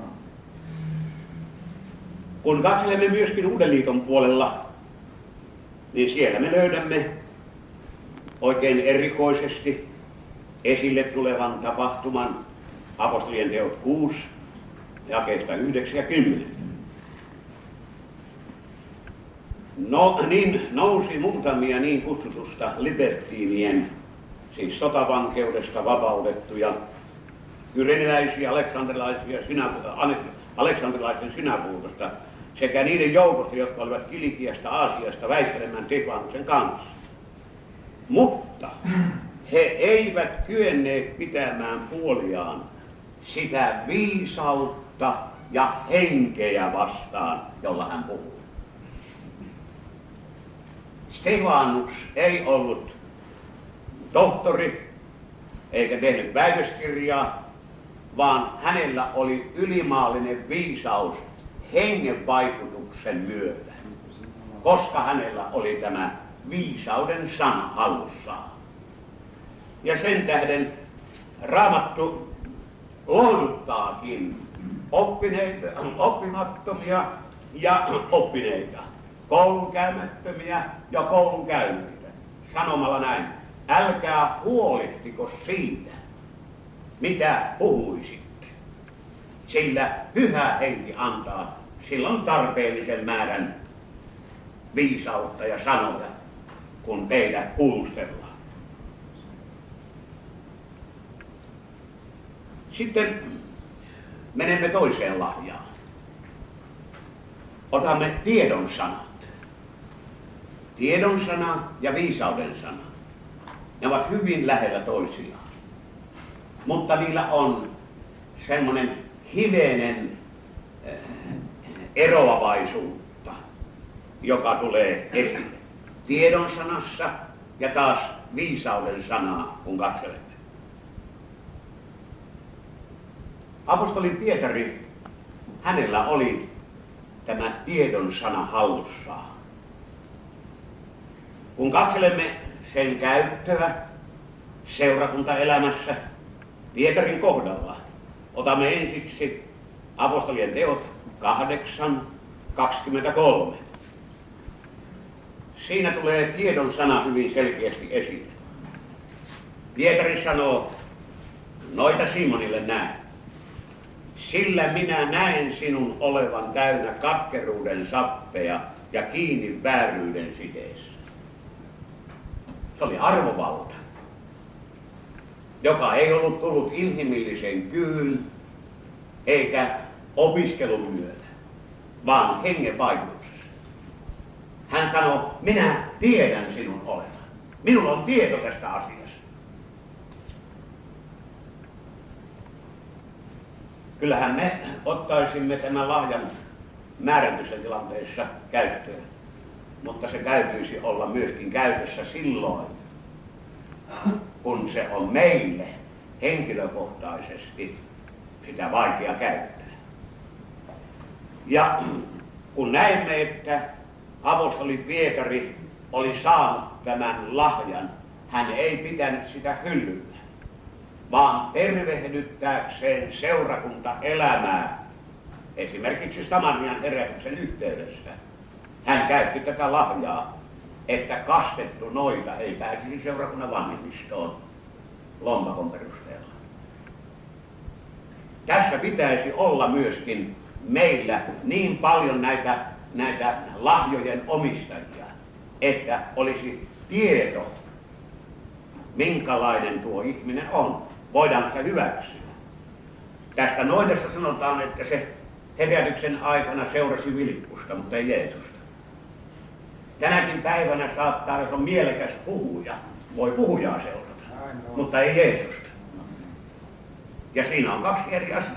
Kun katselemme myöskin Uuden liiton puolella, niin siellä me löydämme oikein erikoisesti esille tulevan tapahtuman apostolien teot 6, jakeesta 9 ja 10. Niin nousi muutamia niin kutsutusta libertiinien, siis sotavankeudesta vapautettuja, kyreneläisiä, aleksandrilaisten synagoogasta sekä niiden joukosta, jotka olivat Kilikiasta, Aasiasta väittelemään Stefanuksen kanssa. Mutta he eivät kyenneet pitämään puoliaan sitä viisautta ja henkeä vastaan, jolla hän puhui. Stefanus ei ollut tohtori eikä tehnyt väitöskirjaa, vaan hänellä oli ylimaallinen viisaus hengen vaikutuksen myötä, koska hänellä oli tämä viisauden sana hallussaan. Ja sen tähden Raamattu lohduttaakin oppimattomia ja oppineita, koulunkäymättömiä ja koulunkäyneitä, sanomalla näin, älkää huolehtiko siitä, mitä puhuisitte, sillä Pyhä Henki antaa silloin tarpeellisen määrän viisautta ja sanoja, kun teitä kuulustellaan. Sitten menemme toiseen lahjaan. Otamme tiedon sanat. Tiedon sana ja viisauden sana. Ne ovat hyvin lähellä toisiaan. Mutta niillä on semmoinen hivenen eroavaisuutta, joka tulee esille. Tiedon sanassa ja taas viisauden sanaa, kun katselemme. Apostoli Pietari, hänellä oli tämä tiedon sana hallussaan. Kun katselemme sen käyttöä seurakuntaelämässä Pietarin kohdalla, otamme ensiksi apostolien teot 8:23. Siinä tulee tiedon sana hyvin selkeästi esille. Pietari sanoo noita Simonille näin. Sillä minä näen sinun olevan täynnä katkeruuden sappeja ja kiinni vääryyden siteessä. Se oli arvovalta, joka ei ollut tullut inhimillisen kyyn eikä opiskelun myötä, vaan hengen vaikutuksessa. Hän sanoi, minä tiedän sinun olevan. Minulla on tieto tästä asiasta. Kyllähän me ottaisimme tämän lahjan määrätyssä tilanteessa käyttöön, mutta se täytyisi olla myöskin käytössä silloin, kun se on meille henkilökohtaisesti sitä vaikea käyttää. Ja kun näemme, että apostoli Pietari oli saanut tämän lahjan, hän ei pitänyt sitä hyllyllä, vaan tervehdyttääkseen seurakuntaelämää, esimerkiksi Samarian herätyksen yhteydessä. Hän käytti tätä lahjaa, että kastettu noita ei pääsisi seurakunnan vanhemmistoon lompakon perusteella. Tässä pitäisi olla myöskin meillä niin paljon näitä lahjojen omistajia, että olisi tieto, minkälainen tuo ihminen on. Voidaan sitä hyväksyä. Tästä noidessa sanotaan, että se herätyksen aikana seurasi Filippusta, mutta ei Jeesusta. Tänäkin päivänä saattaa, jos on mielekäs puhuja, voi puhujaa seurata, mutta ei Jeesusta. Ja siinä on kaksi eri asiaa.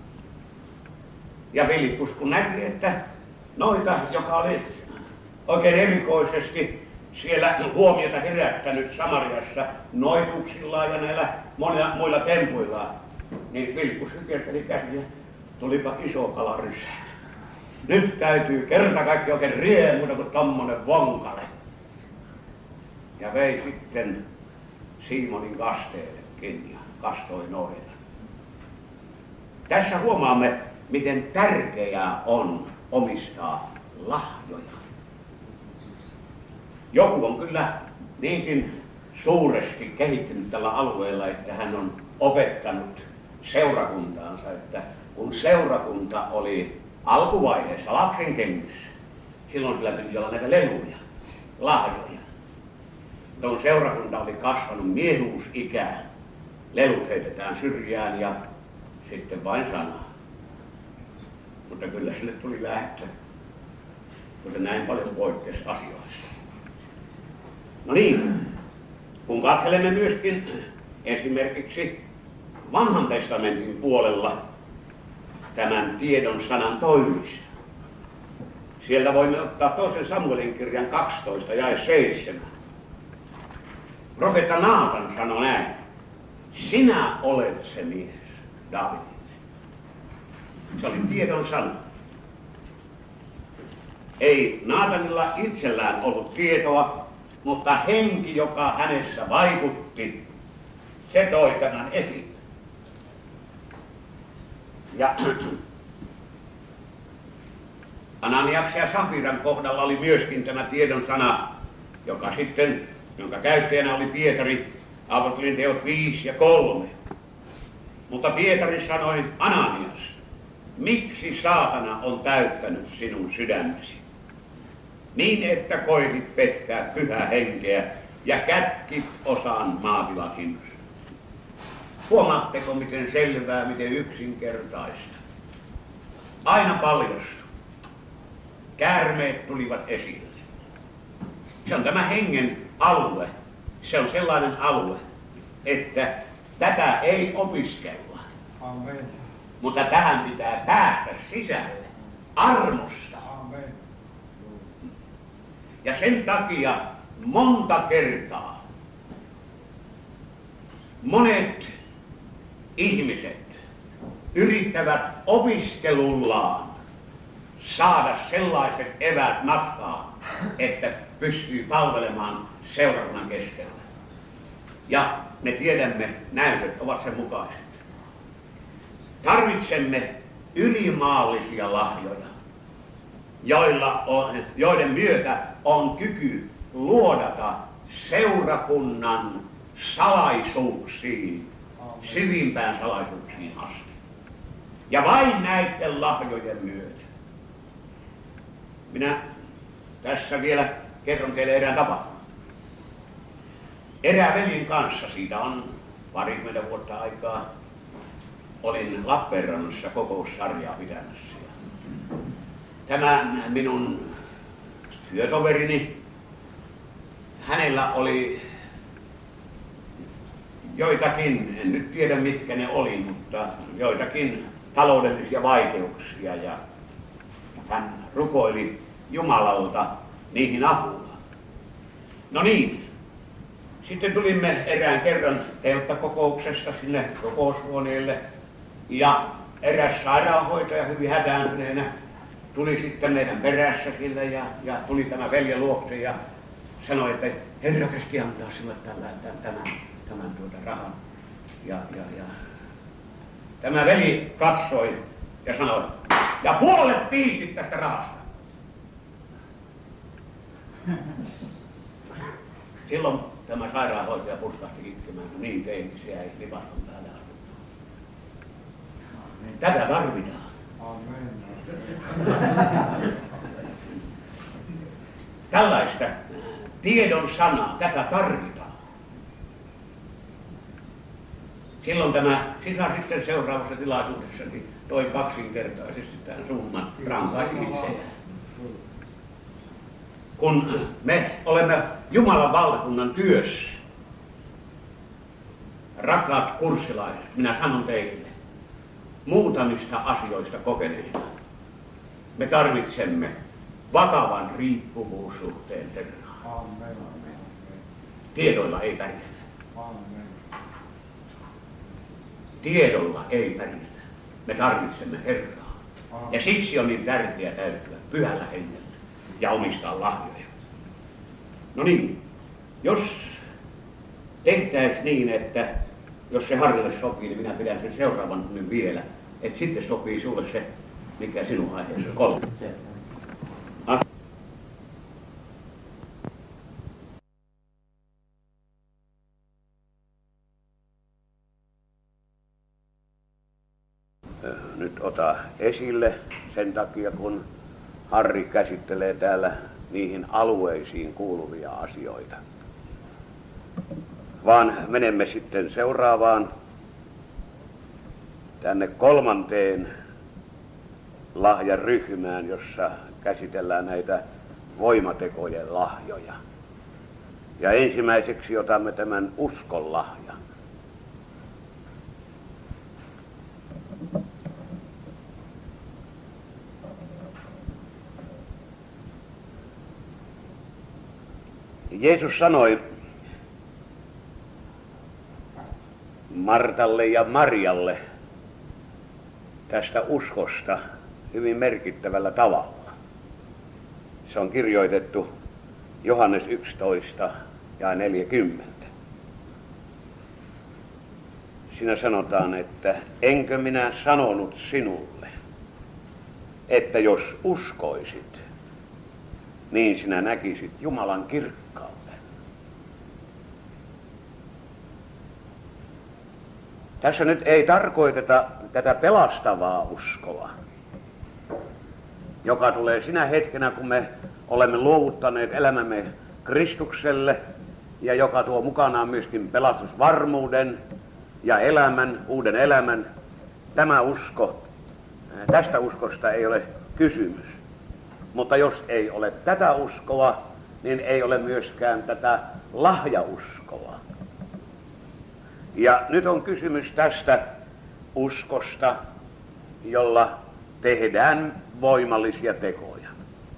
Ja Filippus kun näki, että noita, joka oli oikein erikoisesti siellä huomiota herättänyt Samariassa noituksillaan ja näillä muilla tempuillaan, niin Filippus hykerteli käsiä, tulipa iso kala rysää. Nyt täytyy kerta kaikki oikein riemuita kuin tommonen vonkale. Ja vei sitten Simonin kasteellekin ja kastoi noita. Tässä huomaamme, miten tärkeää on omistaa lahjoja. Joku on kyllä niinkin suuresti kehittynyt tällä alueella, että hän on opettanut seurakuntaansa, että kun seurakunta oli alkuvaiheessa lapsen kengissä, silloin sillä piti olla näitä leluja, lahjoja. Mutta kun seurakunta oli kasvanut miehuusikään, lelut heitetään syrjään ja sitten vain sanaa. Mutta kyllä sille tuli lähtö, kun se näin paljon poikkesi asioista. No niin, kun katselemme myöskin esimerkiksi Vanhan testamentin puolella tämän tiedon sanan toimissa. Sieltä voimme ottaa toisen Samuelin kirjan 12 jae 7. Profeetta Naatan sanoi näin. Sinä olet se mies, Daavid. Se oli tiedon sana. Ei Naatanilla itsellään ollut tietoa, mutta henki, joka hänessä vaikutti, se toi tämän esiin. Ja Ananiaksen ja Safiran kohdalla oli myöskin tämä tiedon sana, jonka käyttäjänä oli Pietari, apostolien teot 5 ja 3. Mutta Pietari sanoi, Ananias, miksi saatana on täyttänyt sinun sydämesi? niin että koitit pettää pyhää henkeä ja kätkit osan maatilakinnosta. Huomaatteko, miten selvää, miten yksinkertaista? Aina paljastui. Käärmeet tulivat esille. Se on tämä hengen alue. Se on sellainen alue, että tätä ei opiskella. Amen. Mutta tähän pitää päästä sisälle armosta. Amen. Ja sen takia monta kertaa monet ihmiset yrittävät opiskelullaan saada sellaiset eväät matkaan, että pystyy palvelemaan seurakunnan keskellä. Ja me tiedämme, näytöt ovat sen mukaiset. Tarvitsemme ylimaallisia lahjoja, joiden myötä on kyky luodata seurakunnan salaisuuksiin, syvimpään salaisuuksiin asti. Ja vain näiden lahjojen myötä. Minä tässä vielä kerron teille erään tapahtuman. Erään veljen kanssa, siitä on parikymmentä vuotta aikaa, olin Lappeenrannassa kokoussarjaa pitämässä. Tämä minun työtoverini, hänellä oli joitakin, en nyt tiedä mitkä ne oli, mutta joitakin taloudellisia vaikeuksia ja hän rukoili Jumalalta niihin apua. No niin, sitten tulimme erään kerran telttakokouksesta sinne kokoushuoneelle ja eräs sairaanhoitaja hyvin hätääntyneenä tuli sitten meidän perässä sille ja tuli tämä veljen luokse ja sanoi, että Herra käski antaa sille tämän rahan. Ja tämä veli katsoi ja sanoi, ja puolet piisit tästä rahasta. Silloin tämä sairaanhoitaja purskahti itkemään, kun niin teinkin, se jäi lipaston päälle asuttua. Tätä tarvitaan. Amen. Tällaista tiedon sanaa, tätä tarvitaan. Silloin tämä sisar sitten seuraavassa tilaisuudessa niin toi kaksinkertaisesti tämän summan, rankaisi itseään. Kun me olemme Jumalan valtakunnan työssä, rakkaat kurssilaiset, minä sanon teille, muutamista asioista kokeneina, me tarvitsemme vakavan riippuvuussuhteen Herraan. Amen. Tiedoilla ei pärjätä. Amen. Tiedolla ei pärjätä. Me tarvitsemme Herraa. Ja siksi on niin tärkeää täyttyä pyhällä hengellä ja omistaa lahjoja. No niin, jos tehtäisiin niin, että jos se Harrille sopii, niin minä pidän sen seuraavan tunnin vielä. Että sitten sopii sulle se, mikä sinun aiheesi on. Nyt ota esille sen takia, kun Harri käsittelee täällä niihin alueisiin kuuluvia asioita. Vaan menemme sitten seuraavaan tänne 3. lahjaryhmään, jossa käsitellään näitä voimatekojen lahjoja. Ja ensimmäiseksi otamme tämän uskon lahjan. Jeesus sanoi Martalle ja Marjalle tästä uskosta hyvin merkittävällä tavalla. Se on kirjoitettu Johannes 11 ja 40. Siinä sanotaan, että enkö minä sanonut sinulle, että jos uskoisit, niin sinä näkisit Jumalan kirkkauden. Tässä nyt ei tarkoiteta tätä pelastavaa uskoa, joka tulee sinä hetkenä, kun me olemme luovuttaneet elämämme Kristukselle ja joka tuo mukanaan myöskin pelastusvarmuuden ja elämän, uuden elämän. Tämä usko, tästä uskosta ei ole kysymys. Mutta jos ei ole tätä uskoa, niin ei ole myöskään tätä lahjauskoa. Ja nyt on kysymys tästä uskosta, jolla tehdään voimallisia tekoja.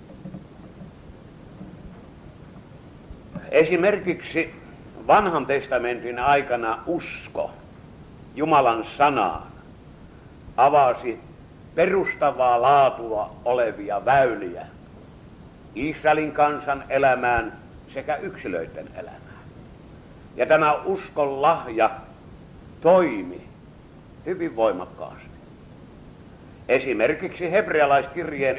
Esimerkiksi Vanhan testamentin aikana usko Jumalan sanaan avasi perustavaa laatua olevia väyliä Israelin kansan elämään sekä yksilöiden elämään. Ja tämä uskon lahja toimi hyvin voimakkaasti. Esimerkiksi hebrealaiskirjeen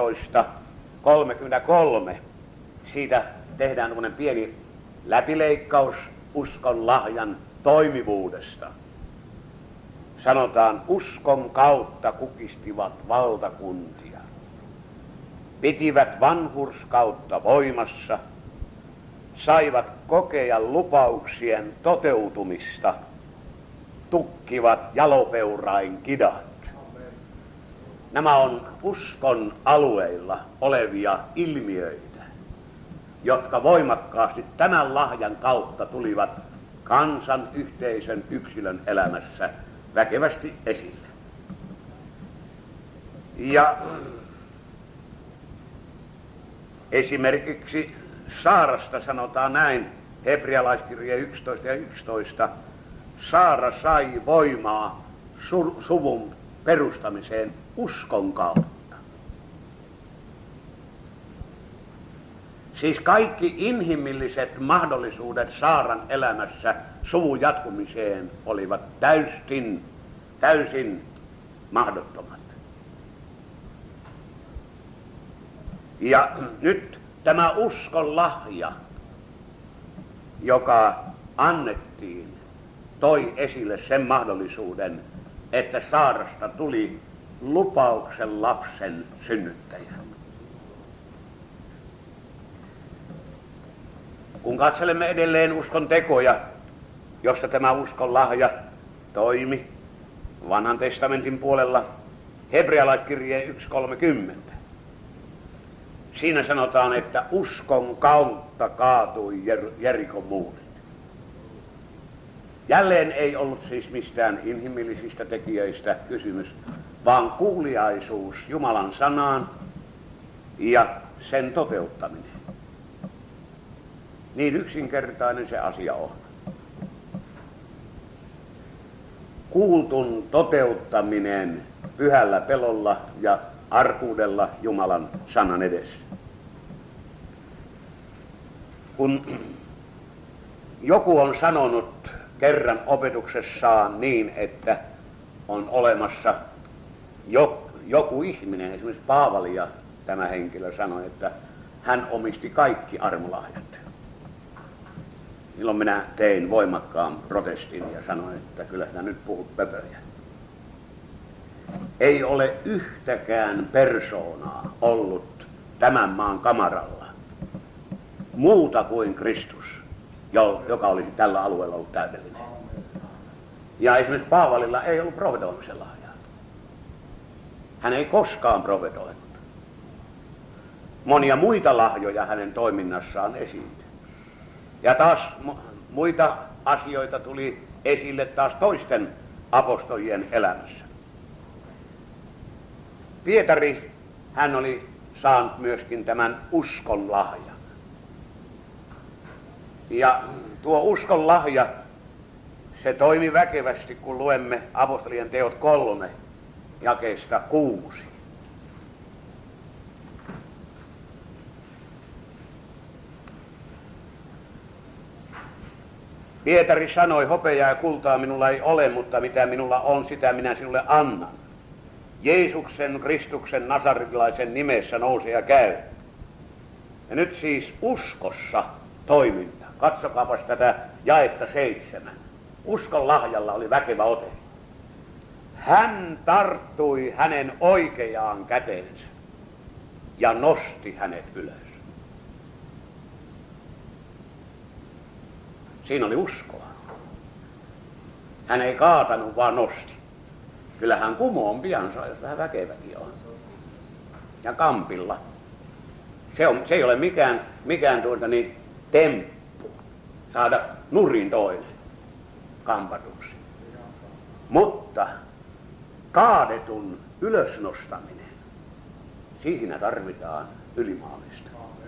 11:33, siitä tehdään tämmöinen pieni läpileikkaus uskon lahjan toimivuudesta. Sanotaan, uskon kautta kukistivat valtakuntia, pitivät vanhurskautta voimassa, saivat kokea lupauksien toteutumista, tukkivat jalopeurain kidat. Nämä on uskon alueilla olevia ilmiöitä, jotka voimakkaasti tämän lahjan kautta tulivat kansan, yhteisön, yksilön elämässä väkevästi esille. Ja esimerkiksi Saarasta sanotaan näin, hebrealaiskirje 11:11, Saara sai voimaa suvun perustamiseen uskon kautta. Siis kaikki inhimilliset mahdollisuudet Saaran elämässä suvun jatkumiseen olivat täysin mahdottomat. Ja nyt tämä uskon lahja, joka annettiin, toi esille sen mahdollisuuden, että Saarasta tuli lupauksen lapsen synnyttäjä. Kun katselemme edelleen uskon tekoja, jossa tämä uskon lahja toimi Vanhan testamentin puolella, hebrealaiskirjeen 1:30. Siinä sanotaan, että uskon kautta kaatui Jerikon muurit. Jälleen ei ollut siis mistään inhimillisistä tekijöistä kysymys, vaan kuuliaisuus Jumalan sanaan ja sen toteuttaminen. Niin yksinkertainen se asia on. Kuultun toteuttaminen pyhällä pelolla ja arkuudella Jumalan sanan edessä. Kun joku on sanonut kerran opetuksessaan niin, että on olemassa joku ihminen, esimerkiksi Paavali, ja tämä henkilö sanoi, että hän omisti kaikki armolahjat. Silloin minä tein voimakkaan protestin ja sanoin, että kyllä sinä nyt puhut pöpöjä. Ei ole yhtäkään persoonaa ollut tämän maan kamaralla muuta kuin Kristus, joka olisi tällä alueella ollut täydellinen. Ja esimerkiksi Paavalilla ei ollut profetoimisen lahjaa. Hän ei koskaan profetoinut. Monia muita lahjoja hänen toiminnassaan esiintyi. Ja taas muita asioita tuli esille taas toisten apostolien elämässä. Pietari, hän oli saanut myöskin tämän uskon lahjan. Ja tuo uskon lahja, se toimi väkevästi, kun luemme apostolien teot 3, jakeesta 6. Pietari sanoi, hopeaa ja kultaa minulla ei ole, mutta mitä minulla on, sitä minä sinulle annan. Jeesuksen, Kristuksen, nasaretilaisen nimessä nouse ja käy. Ja nyt siis uskossa toiminta. Katsokaapas tätä jaetta 7. Uskon lahjalla oli väkevä ote. Hän tarttui hänen oikeaan käteensä ja nosti hänet ylös. Siinä oli uskoa. Hän ei kaatanut, vaan nosti. Kyllähän kumoon pian saa, jos vähän väkeväkin on. Ja kampilla. Se ei ole mikään temppu saada nurin toinen kampatuksi. Mutta kaadetun ylösnostaminen, siinä tarvitaan ylimaallista.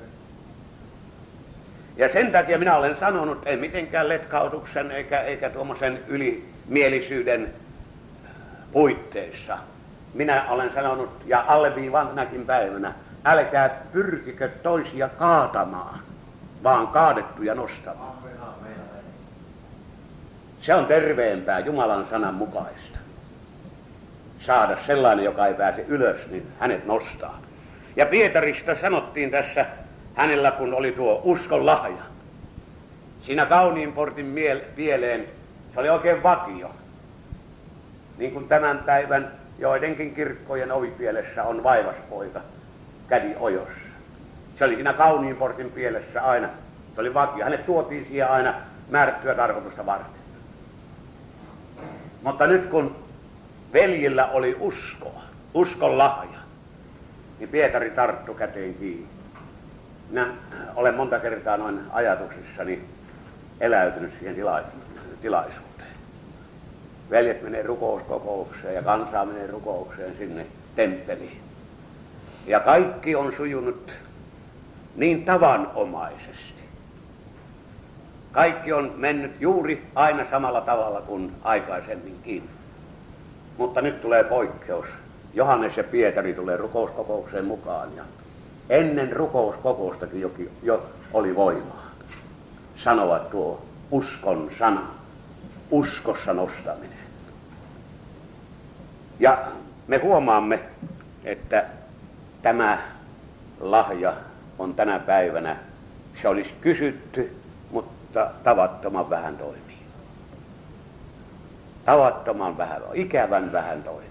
Ja sen takia minä olen sanonut, ei mitenkään letkautuksen eikä tuommoisen ylimielisyyden puitteissa. Minä olen sanonut ja alleviivaan tänäkin päivänä, älkää pyrkikö toisia kaatamaan, vaan kaadettuja nostamaan. Se on terveempää Jumalan sanan mukaista. Saada sellainen, joka ei pääse ylös, niin hänet nostaa. Ja Pietarista sanottiin tässä, hänellä kun oli tuo uskon lahja. Siinä kauniin portin pieleen, se oli oikein vakio. Niin kuin tämän päivän joidenkin kirkkojen ovipielessä on vaivaspoika kädi ojossa. Se oli siinä kauniin portin pielessä aina. Se oli vakio. Hänet tuotiin siihen aina määrättyä tarkoitusta varten. Mutta nyt kun veljillä oli uskoa, uskon lahja, niin Pietari tarttui käteen kiinni. Minä olen monta kertaa noin ajatuksissani eläytynyt siihen tilaisuuteen. Veljet menee rukouskokoukseen ja kansaa menee rukoukseen sinne temppeliin. Ja kaikki on sujunut niin tavanomaisesti. Kaikki on mennyt juuri aina samalla tavalla kuin aikaisemminkin. Mutta nyt tulee poikkeus. Johannes ja Pietari tulee rukouskokoukseen mukaan ja ennen rukouskokoustakin jo oli voimaa sanoa tuo uskon sana, uskossa nostaminen. Ja me huomaamme, että tämä lahja on tänä päivänä, se olisi kysytty, mutta tavattoman vähän toimii. Tavattoman vähän, ikävän vähän toimii.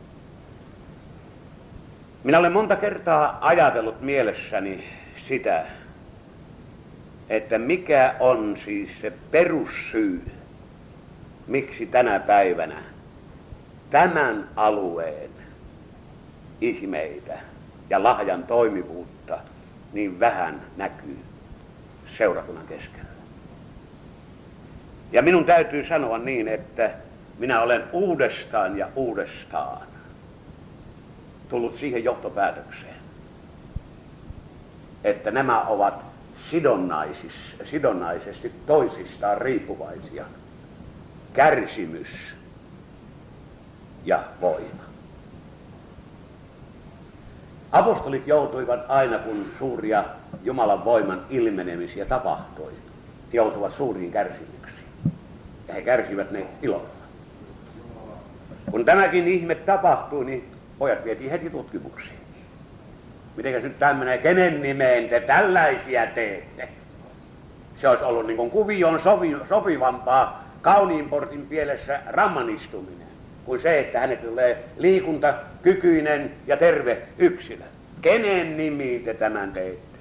Minä olen monta kertaa ajatellut mielessäni sitä, että mikä on siis se perussyy, miksi tänä päivänä tämän alueen ihmeitä ja lahjan toimivuutta niin vähän näkyy seurakunnan keskellä. Ja minun täytyy sanoa niin, että minä olen uudestaan ja uudestaan tullut siihen johtopäätökseen, että nämä ovat sidonnaisesti toisistaan riippuvaisia. Kärsimys ja voima. Apostolit joutuivat aina, kun suuria Jumalan voiman ilmenemisiä tapahtui, he joutuvat suuriin kärsimyksiin. Ja he kärsivät ne ilolla. Kun tämäkin ihme tapahtui, niin pojat vietiin heti tutkimuksiin. Mitenkäs nyt tämmöinen, kenen nimeen te tällaisia teette? Se olisi ollut niin kuin kuvioon sopivampaa kauniin portin pielessä rammanistuminen, kuin se, että hänet tulee liikuntakykyinen ja terve yksilö. Kenen nimiin te tämän teitte?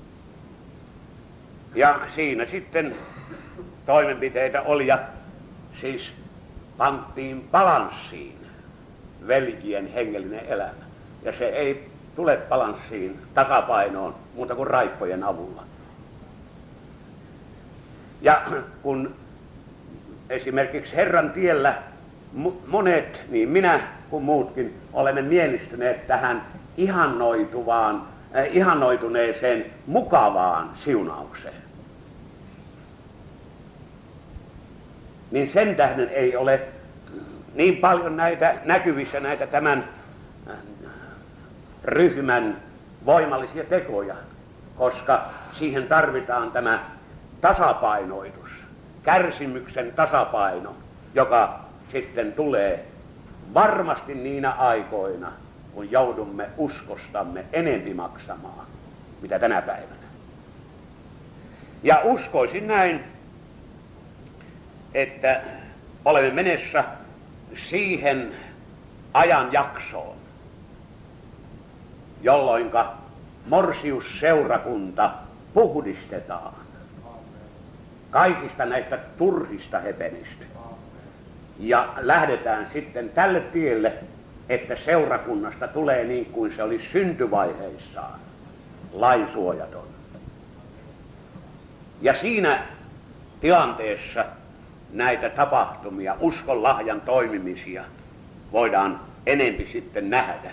Ja siinä sitten toimenpiteitä oli, ja siis panttiin balanssiin veljien hengellinen elämä. Ja se ei tule balanssiin, tasapainoon, muuta kuin raippojen avulla. Ja kun esimerkiksi Herran tiellä monet, niin minä kuin muutkin, olemme mielistyneet tähän ihannoituneeseen mukavaan siunaukseen, niin sen tähden ei ole niin paljon näkyvissä näitä tämän ryhmän voimallisia tekoja, koska siihen tarvitaan tämä tasapainoitus, kärsimyksen tasapaino, joka sitten tulee varmasti niinä aikoina, kun joudumme uskostamme enempi maksamaan, mitä tänä päivänä. Ja uskoisin näin, että olemme menessä siihen ajanjaksoon, jolloinka morsiusseurakunta puhdistetaan. kaikista näistä turhista hepenistä. Ja lähdetään sitten tälle tielle, että seurakunnasta tulee niin kuin se oli syntyvaiheissaan, lainsuojaton. Ja siinä tilanteessa näitä tapahtumia, uskon lahjan toimimisia, voidaan enempi sitten nähdä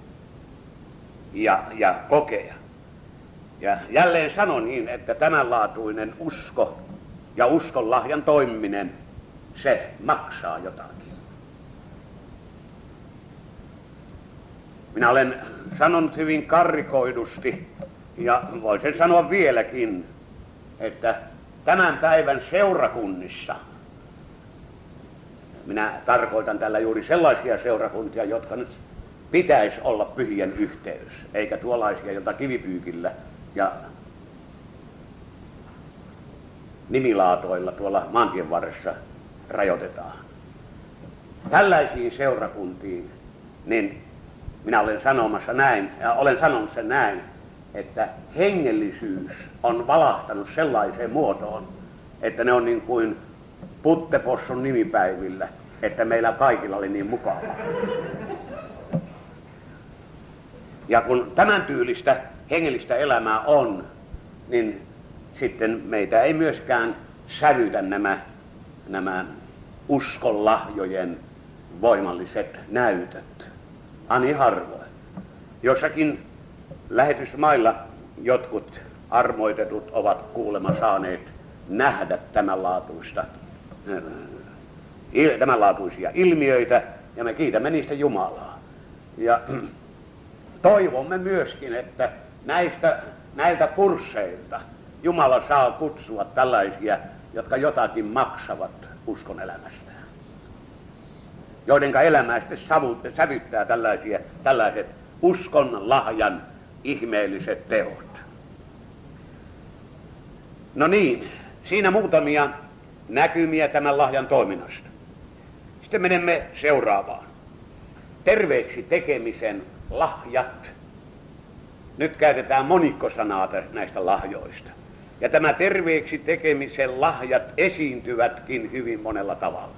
ja kokea. Ja jälleen sanon niin, että tämänlaatuinen usko ja uskon lahjan toimiminen, se maksaa jotakin. Minä olen sanonut hyvin karrikoidusti, ja voisin sanoa vieläkin, että tämän päivän seurakunnissa, minä tarkoitan tällä juuri sellaisia seurakuntia, jotka nyt pitäisi olla pyhien yhteys, eikä tuollaisia, joita kivipyykillä ja nimilaatoilla tuolla maantien varressa rajoitetaan. Tällaisiin seurakuntiin, niin minä olen sanomassa näin, ja olen sanonut sen näin, että hengellisyys on valahtanut sellaiseen muotoon, että ne on niin kuin Puttepossun nimipäivillä, että meillä kaikilla oli niin mukava. Ja kun tämän tyylistä hengellistä elämää on, niin sitten meitä ei myöskään sävytä nämä uskonlahjojen voimalliset näytöt. Ani harvoin. Jossakin lähetysmailla jotkut armoitetut ovat kuulemma saaneet nähdä tämänlaatuisia ilmiöitä, ja me kiitämme niistä Jumalaa. Ja toivomme myöskin, että näiltä kursseilta Jumala saa kutsua tällaisia, jotka jotakin maksavat uskon elämästään, joidenka elämää sitten sävyttää tällaiset uskon lahjan ihmeelliset teot. No niin, siinä muutamia näkymiä tämän lahjan toiminnasta. Sitten menemme seuraavaan. Terveeksi tekemisen lahjat. Nyt käytetään monikkosanaa näistä lahjoista. Ja tämä terveeksi tekemisen lahjat esiintyvätkin hyvin monella tavalla.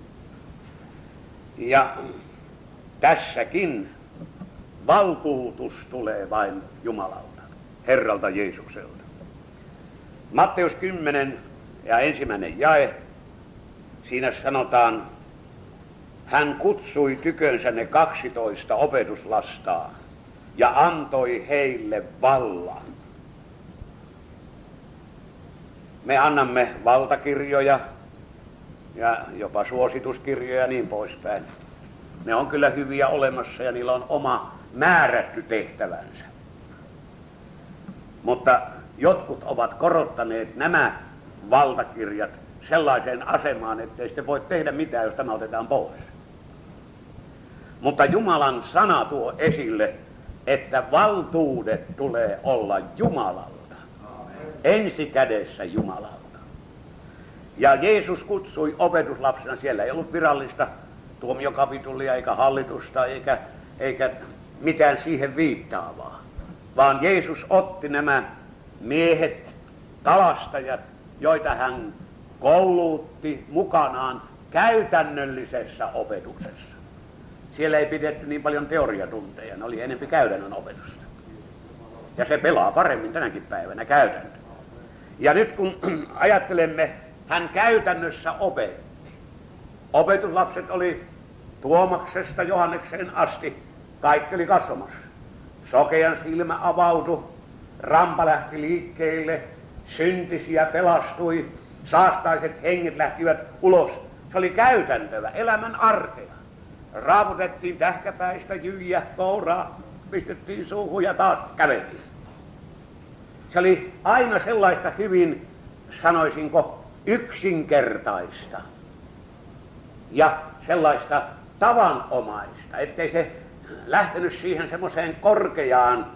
Ja tässäkin valtuutus tulee vain Jumalalta, Herralta Jeesukselta. Matteus 10 ja 1. jae, siinä sanotaan, hän kutsui tykönsä ne 12 opetuslastaa ja antoi heille vallan. Me annamme valtakirjoja ja jopa suosituskirjoja ja niin poispäin. Ne on kyllä hyviä olemassa ja niillä on oma määrätty tehtävänsä. Mutta jotkut ovat korottaneet nämä valtakirjat sellaiseen asemaan, ettei sitten voi tehdä mitään, jos tämä otetaan pois. Mutta Jumalan sana tuo esille, että valtuudet tulee olla Jumalalta. Ensikädessä Jumalalta. Ja Jeesus kutsui opetuslapsena, siellä ei ollut virallista tuomiokapitulia eikä hallitusta eikä mitään siihen viittaavaa, vaan Jeesus otti nämä miehet, kalastajat, joita hän koulutti mukanaan käytännöllisessä opetuksessa. Siellä ei pidetty niin paljon teoriatunteja, ne oli enempi käytännön opetusta. Ja se pelaa paremmin tänäkin päivänä käytäntö. Ja nyt kun ajattelemme, hän käytännössä opetti. Opetuslapset oli Tuomaksesta Johannekseen asti, kaikki oli katsomassa. Sokean silmä avautui, rampa lähti liikkeelle, syntisiä pelastui, saastaiset henget lähtivät ulos. Se oli käytäntöä, elämän arkea. Raaputettiin tähkäpäistä jyviä, kouraa, pistettiin suuhun ja taas käveltiin. Se oli aina sellaista hyvin, sanoisinko, yksinkertaista ja sellaista tavanomaista, ettei se lähtenyt siihen semmoiseen korkeaan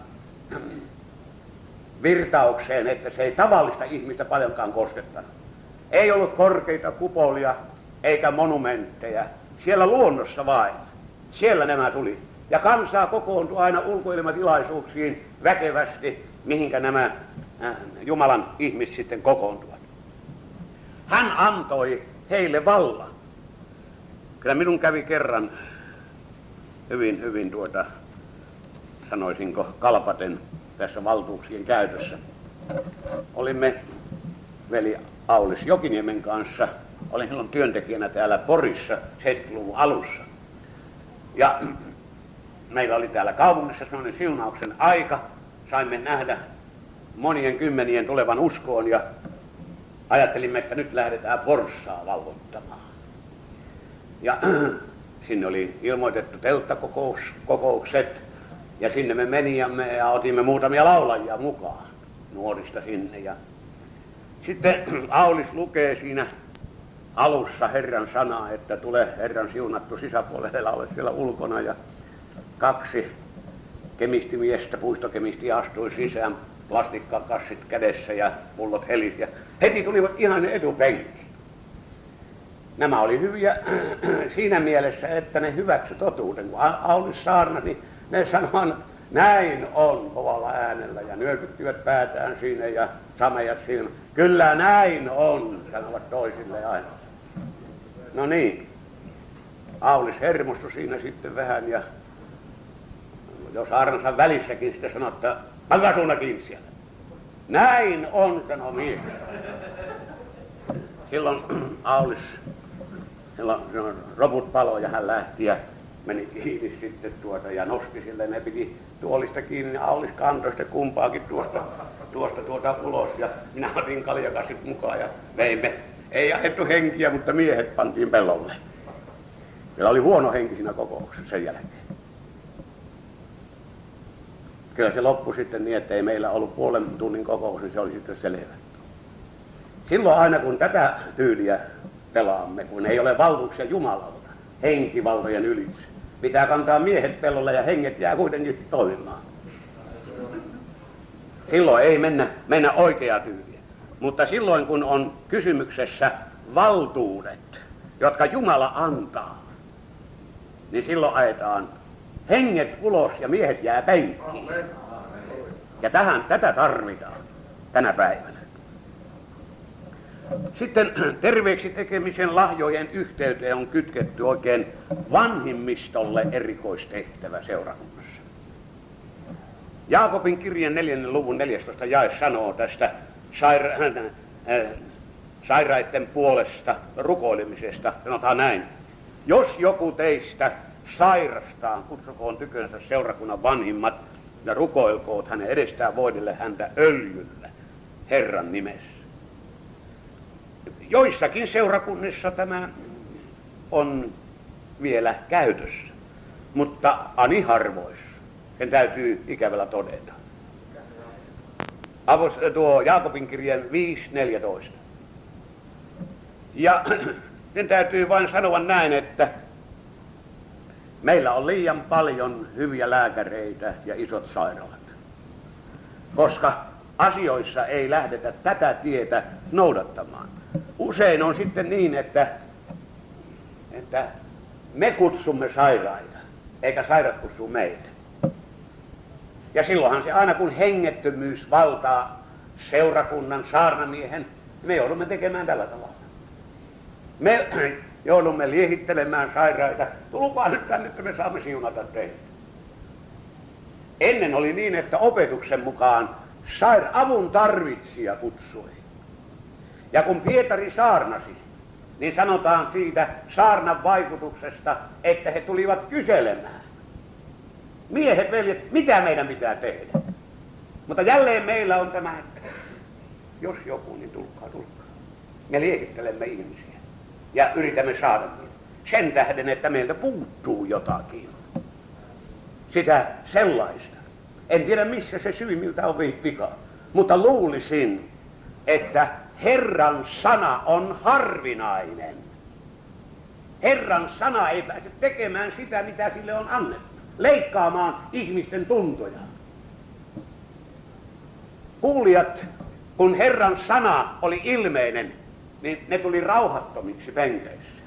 virtaukseen, että se ei tavallista ihmistä paljonkaan koskettanut. Ei ollut korkeita kupolia eikä monumentteja. Siellä luonnossa vain. Siellä nämä tuli. Ja kansaa kokoontui aina ulkoilmatilaisuuksiin väkevästi, mihinkä nämä Jumalan ihmiset sitten kokoontuvat. hän antoi heille vallan. Kyllä minun kävi kerran hyvin sanoisinko kalpaten tässä valtuuksien käytössä. Olimme veli Aulis Jokiniemen kanssa, olin silloin työntekijänä täällä Porissa 70-luvun alussa. Ja meillä oli täällä kaupungissa sellainen siunauksen aika, saimme nähdä monien kymmenien tulevan uskoon ja ajattelimme, että nyt lähdetään Forssaa valvottamaan. Ja sinne oli ilmoitettu telttakokoukset ja sinne me menimme ja otimme muutamia laulajia mukaan nuorista sinne. Ja sitten Aulis lukee siinä alussa Herran sanaa, että tule Herran siunattu sisäpuolella, ole siellä ulkona, ja 2 kemistimiestä, puistokemistiä astui sisään, plastikkakassit kädessä ja pullot helisi ja heti tulivat ihan etupenkki. Nämä oli hyviä siinä mielessä, että ne hyväksy totuuden. Kun Aulis saarnasi, ne sanoivat, näin on kovalla äänellä ja nyökyttivät päätään siinä ja samejat siinä. Kyllä näin on, sanovat toisille aina. No niin, Aulis hermostui siinä sitten vähän ja jos saarnansa välissäkin sitten sanoi, että pankaa suuna kiinni siellä. Näin on, sanoi mies. Silloin Aulis, silloin roput palo ja hän lähti ja meni kiinni sitten ja nosti sille, ne piti tuolista kiinni, ja Aulis kantoi sitten kumpaakin tuosta ulos, ja minä otin kaljakassit mukaan ja veimme. Ei ajettu henkiä, mutta miehet pantiin pellolle. Meillä oli huono henki siinä kokouksessa sen jälkeen. Kyllä se loppui sitten niin, että ei meillä ollut puolen tunnin kokous, niin se oli sitten selvä. Silloin aina kun tätä tyyliä pelaamme, kun ei ole valtuuksia Jumalalta, henkivaltojen ylitse, pitää kantaa miehet pellolle ja henget jää kuitenkin toimimaan. Silloin ei mennä oikeaa tyyliä. Mutta silloin kun on kysymyksessä valtuudet, jotka Jumala antaa, niin silloin ajetaan henget ulos ja miehet jää penkkiin. Ja tätä tarvitaan tänä päivänä. Sitten terveeksi tekemisen lahjojen yhteyteen on kytketty oikein vanhimmistolle erikoistehtävä seurakunnassa. Jaakobin kirjan 4. luvun 14. jae sanoo tästä sairaiden puolesta rukoilemisesta. Sanotaan näin. Jos joku teistä sairastaa, kutsukoon tykönsä seurakunnan vanhimmat ja rukoilkoot hänen edestään voidelle häntä öljyllä Herran nimessä. Joissakin seurakunnissa tämä on vielä käytössä, mutta ani harvoissa. Sen täytyy ikävällä todeta. Tuo Jaakobin kirjan 5.14. Ja sen täytyy vain sanoa näin, että meillä on liian paljon hyviä lääkäreitä ja isot sairaalat, koska asioissa ei lähdetä tätä tietä noudattamaan. Usein on sitten niin, että me kutsumme sairaita, eikä sairaat kutsu meitä. Ja silloinhan se aina kun hengettömyys valtaa seurakunnan saarnamiehen, me joudumme tekemään tällä tavalla. Me joudumme liehittelemään sairaita. Tulkaa nyt tänne, että me saamme siunata teitä. Ennen oli niin, että opetuksen mukaan avun tarvitsija kutsui. Ja kun Pietari saarnasi, niin sanotaan siitä saarnan vaikutuksesta, että he tulivat kyselemään. Miehet, veljet, mitä meidän pitää tehdä? Mutta jälleen meillä on tämä, että jos joku, niin tulkaa. Me liehittelemme ihmisiä ja yritämme saada niitä. Sen tähden, että meiltä puuttuu jotakin. Sitä sellaista. En tiedä, missä se syy, miltä on vika. Mutta luulisin, että Herran sana on harvinainen. Herran sana ei pääse tekemään sitä, mitä sille on annettu. Leikkaamaan ihmisten tuntoja. Kuulijat, kun Herran sana oli ilmeinen, niin ne tuli rauhattomiksi penkeissä.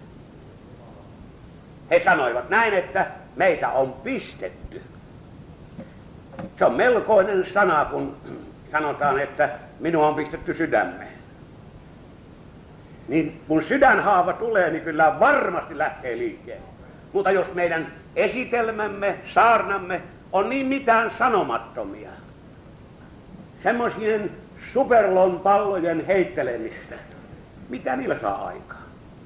He sanoivat näin, että meitä on pistetty. Se on melkoinen sana, kun sanotaan, että minua on pistetty sydämeen. niin kun sydänhaava tulee, niin kyllä varmasti lähtee liikkeelle. Mutta jos meidän esitelmämme, saarnamme on niin mitään sanomattomia, semmoisien superlon pallojen heittelemistä, mitä niillä saa aikaa?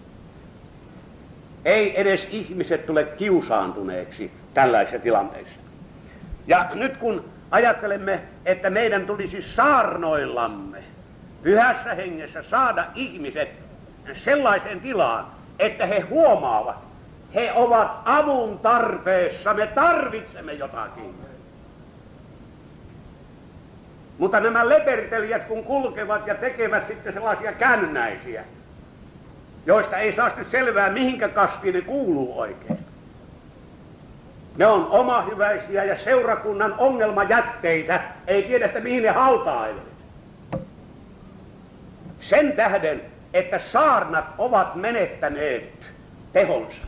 Ei edes ihmiset tule kiusaantuneeksi tällaisissa tilanteissa. Ja nyt kun ajattelemme, että meidän tulisi saarnoillamme pyhässä hengessä saada ihmiset sellaiseen tilaan, että he huomaavat, he ovat avun tarpeessa, me tarvitsemme jotakin. Mutta nämä lepertelijät kun kulkevat ja tekevät sitten sellaisia käännäisiä, joista ei saa sitten selvää, mihinkä kastiin ne kuuluu oikein. Ne on omahyväisiä ja seurakunnan ongelmajätteitä, ei tiedä, että mihin ne hautailevat. Sen tähden, että saarnat ovat menettäneet tehonsa.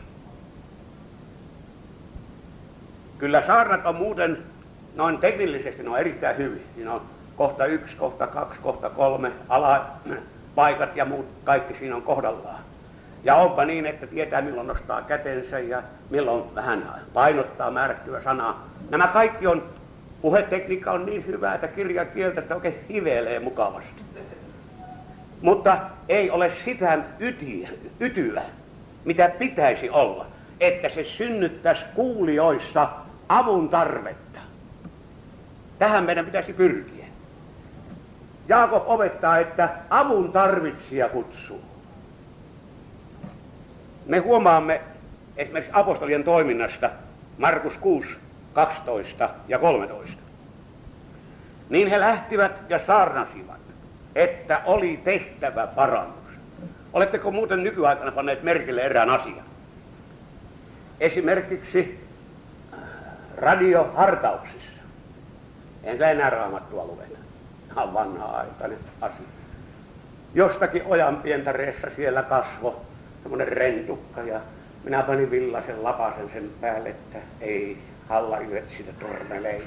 Kyllä saarnat on muuten, noin teknillisesti ne on erittäin hyvin. Siinä on kohta 1, kohta 2, kohta 3, alapaikat ja muut, kaikki siinä on kohdallaan. Ja onpa niin, että tietää milloin nostaa kätensä ja milloin vähän painottaa määrättyä sanaa. Nämä kaikki on, puhetekniikka on niin hyvä, että kirja kieltä, että oikein hivelee mukavasti. Mutta ei ole sitä ytyä, mitä pitäisi olla, että se synnyttäisi kuulijoissa avun tarvetta. Tähän meidän pitäisi pyrkiä. Jaakob opettaa, että avun tarvitsija kutsuu. Me huomaamme esimerkiksi apostolien toiminnasta Markus 6, 12 ja 13. Niin he lähtivät ja saarnasivat, että oli tehtävä parannus. Oletteko muuten nykyaikana panneet merkille erään asian? Esimerkiksi radiohartauksissa. En sä enää Raamattua luveta. Tämä on vanha-aikainen asia. Jostakin ojanpientareessa siellä kasvo semmoinen rentukka ja minä panin villaisen lapasen sen päälle, että ei hallayvet sitä tormelee.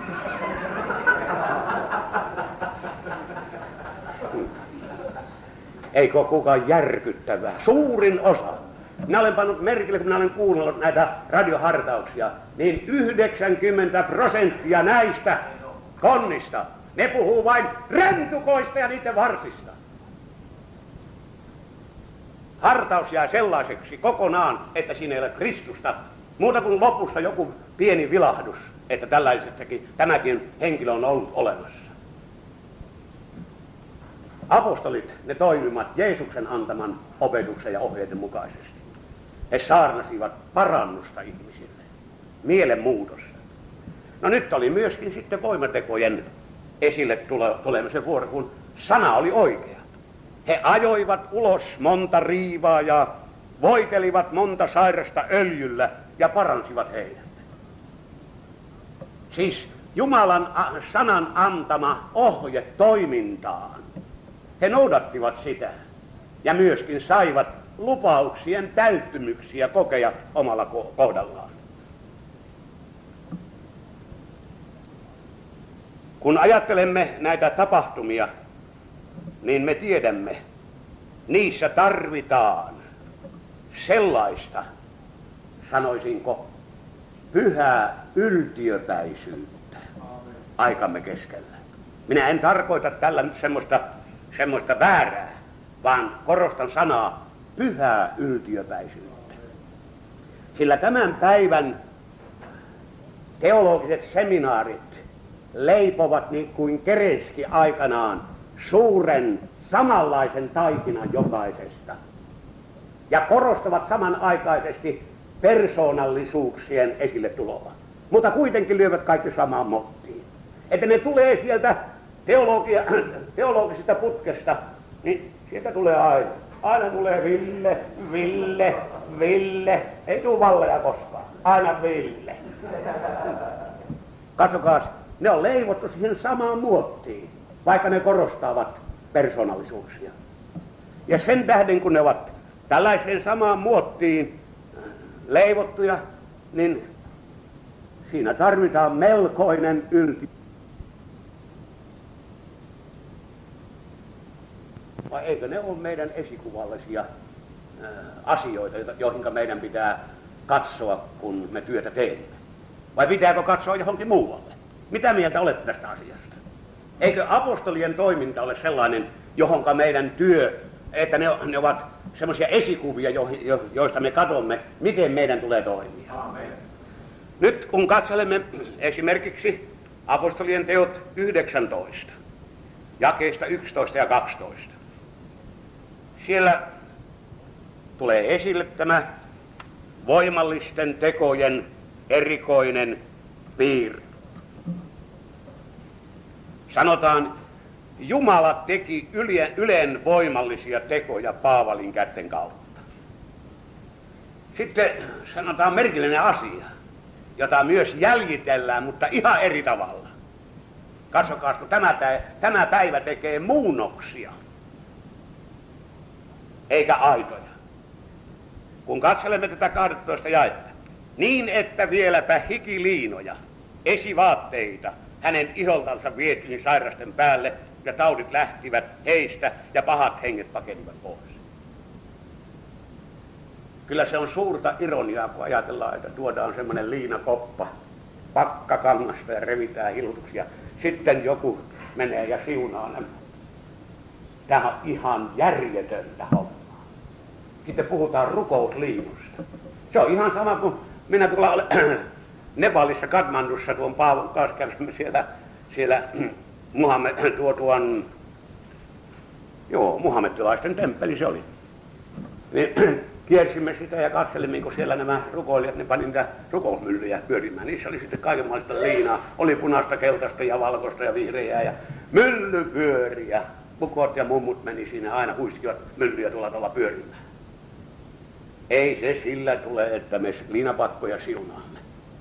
Eikö kukaan järkyttävää? Suurin osa. Minä olen pannut merkille, kun minä olen kuunnellut näitä radiohartauksia, niin 90% näistä konnista, ne puhuu vain rentukoista ja niiden varsista. Hartaus jää sellaiseksi kokonaan, että siinä ei ole Kristusta, muuta kuin lopussa joku pieni vilahdus, että tällaisessakin tämäkin henkilö on ollut olemassa. Apostolit, ne toimivat Jeesuksen antaman opetuksen ja ohjeiden mukaisesti. He saarnasivat parannusta ihmisille, mielenmuutosta. No nyt oli myöskin sitten voimatekojen esille tulemisen vuoro, kun sana oli oikea. He ajoivat ulos monta riivaa ja voitelivat monta sairasta öljyllä ja paransivat heidät. Siis Jumalan sanan antama ohje toimintaan. He noudattivat sitä ja myöskin saivat lupauksien täyttymyksiä kokea omalla kohdallaan. Kun ajattelemme näitä tapahtumia, niin me tiedämme, niissä tarvitaan sellaista, sanoisinko, pyhää yltiöpäisyyttä aikamme keskellä. Minä en tarkoita tällä nyt semmoista väärää, vaan korostan sanaa pyhää yltiöpäisyyttä. Sillä tämän päivän teologiset seminaarit leipovat niin kuin Kerenski aikanaan suuren samanlaisen taikinan jokaisesta ja korostavat samanaikaisesti persoonallisuuksien esille tuloa, mutta kuitenkin lyövät kaikki samaan mottiin. Että ne tulee sieltä teologisesta putkesta, niin sieltä tulee aina tulee Ville, ei tule Valleja koskaan, aina Ville. Katsokaas, ne on leivottu siihen samaan muottiin, vaikka ne korostavat persoonallisuuksia. Ja sen tähden, kun ne ovat tällaiseen samaan muottiin leivottuja, niin siinä tarvitaan melkoinen Vai eikö ne ole meidän esikuvallisia asioita, joihin meidän pitää katsoa, kun me työtä teemme? Vai pitääkö katsoa johonkin muualle? Mitä mieltä olette tästä asiasta? Eikö apostolien toiminta ole sellainen, johonka meidän työ, että ne ovat semmoisia esikuvia, joista me katsomme, miten meidän tulee toimia? Aamen. Nyt kun katselemme esimerkiksi apostolien teot 19, jakeista 11 ja 12, siellä tulee esille tämä voimallisten tekojen erikoinen piirre. Sanotaan, Jumala teki ylen voimallisia tekoja Paavalin kätten kautta. Sitten sanotaan merkillinen asia, jota myös jäljitellään, mutta ihan eri tavalla. Katsokaa, kun tämä päivä tekee muunnoksia, eikä aitoja. Kun katselemme tätä 12 jaetta, niin että vieläpä hikiliinoja, esivaatteita, hänen iholtansa vietiin sairasten päälle, ja taudit lähtivät heistä, ja pahat henget pakenivat pois. Kyllä se on suurta ironiaa, kun ajatellaan, että tuodaan semmoinen liinakoppa pakkakangasta ja revitään hiltuksia. Sitten joku menee ja siunaa nämä. Tämä on ihan järjetöntä hommaa. Sitten puhutaan rukousliinusta. Se on ihan sama kuin minä tuolla Nepalissa Kathmandussa tuon Paavon kanssa kävimme siellä muhammedilaisten temppeli se oli. Niin, kiersimme sitä ja katselimme, kun siellä nämä rukoilijat, ne pani niitä rukousmyllyjä pyörimään. Niissä oli sitten kaikenlaista liinaa, oli punaista, keltaista ja valkoista ja vihreää ja myllypyöriä. Pukot ja mummut meni siinä aina huiskivat myllyjä tuolla tavalla pyörimään. Ei se sillä tule, että me liinapakkoja siunaamme.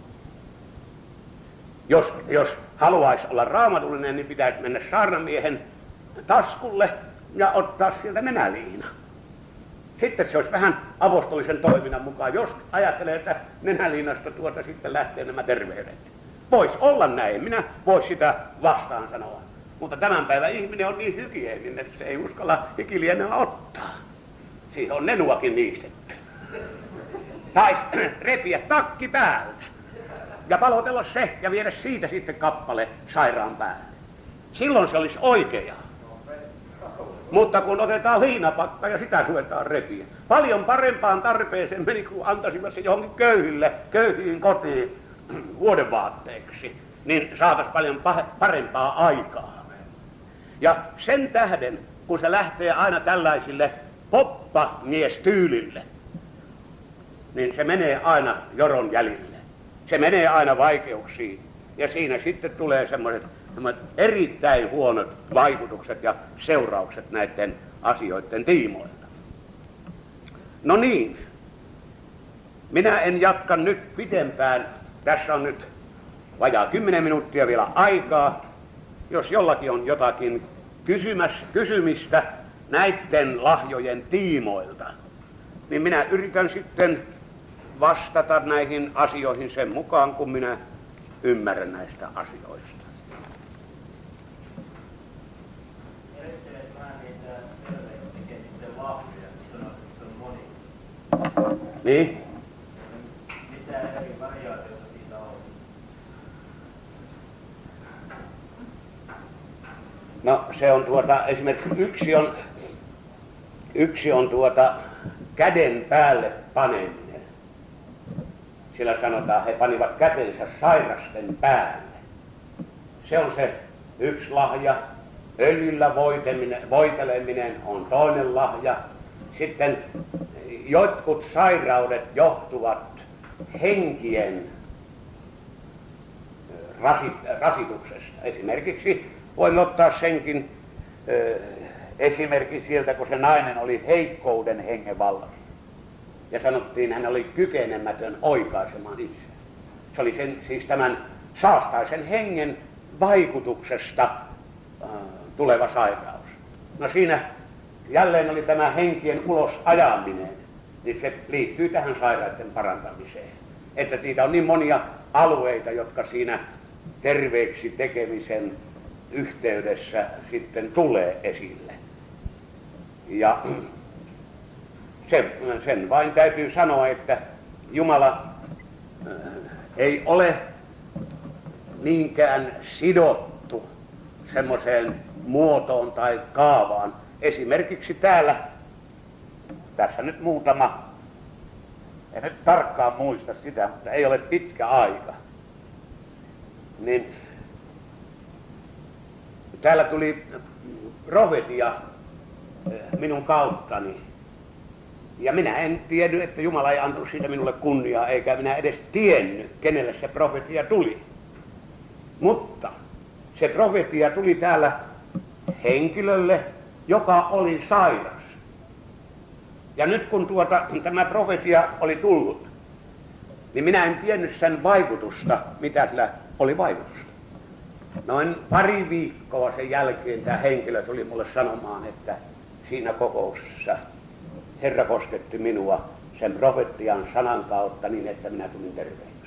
Jos haluaisi olla raamatullinen, niin pitäisi mennä saarnamiehen taskulle ja ottaa sieltä nenäliina. Sitten se olisi vähän apostolisen toiminnan mukaan, jos ajattelee, että nenäliinasta sitten lähtee nämä terveydet. Voisi olla näin, minä vois sitä vastaan sanoa. Mutta tämän päivän ihminen on niin hygieninen, että se ei uskalla hikilienellä ottaa. Siihen on nenuakin niistetty. Tai repiä takki päältä ja palotella se ja viedä siitä sitten kappale sairaan päälle. Silloin se olisi oikeaa. Mutta kun otetaan liinapakka ja sitä ruvetaan repiä, paljon parempaan tarpeeseen meni, kun antaisivat se johonkin köyhiin kotiin vuodenvaatteeksi, niin saataisiin paljon parempaa aikaa. Ja sen tähden, kun se lähtee aina tällaisille poppamiestyylille, niin se menee aina joron jäljille. Se menee aina vaikeuksiin. Ja siinä sitten tulee semmoiset erittäin huonot vaikutukset ja seuraukset näiden asioiden tiimoilta. No niin, minä en jatka nyt pitempään. Tässä on nyt vajaa 10 minuuttia vielä aikaa. Jos jollakin on jotakin kysymistä näiden lahjojen tiimoilta, niin minä yritän sitten vastata näihin asioihin sen mukaan, kun minä ymmärrän näistä asioista. Niin? Mitä eri variaatioita siitä on? No se on esimerkiksi yksi on käden päälle paneminen. Sillä sanotaan, he panivat kätensä sairasten päälle. Se on se yksi lahja. Öljyllä voiteleminen on toinen lahja. Sitten jotkut sairaudet johtuvat henkien rasituksesta. Esimerkiksi voimme ottaa senkin esimerkki sieltä, kun se nainen oli heikkouden hengen vallassa. Ja sanottiin, hän oli kykenemätön oikaisemaan itse. Se oli siis tämän saastaisen hengen vaikutuksesta tuleva sairaus. No siinä jälleen oli tämä henkien ulos ajaminen, niin se liittyy tähän sairaiden parantamiseen. Että niitä on niin monia alueita, jotka siinä terveeksi tekemisen yhteydessä sitten tulee esille. Ja sen vain täytyy sanoa, että Jumala ei ole niinkään sidottu semmoiseen muotoon tai kaavaan. Esimerkiksi tässä nyt muutama, en nyt tarkkaan muista sitä, mutta ei ole pitkä aika. Niin täällä tuli profetia minun kauttani. Ja minä en tiedä, että Jumala ei antanut siitä minulle kunniaa, eikä minä edes tiennyt, kenelle se profetia tuli. Mutta se profetia tuli täällä henkilölle, joka oli sairas. Ja nyt kun tämä profetia oli tullut, niin minä en tiennyt sen vaikutusta, mitä sillä oli vaikutusta. Noin pari viikkoa sen jälkeen tämä henkilö tuli mulle sanomaan, että siinä kokouksessa Herra kosketti minua sen profetian sanan kautta niin, että minä tulin terveeksi.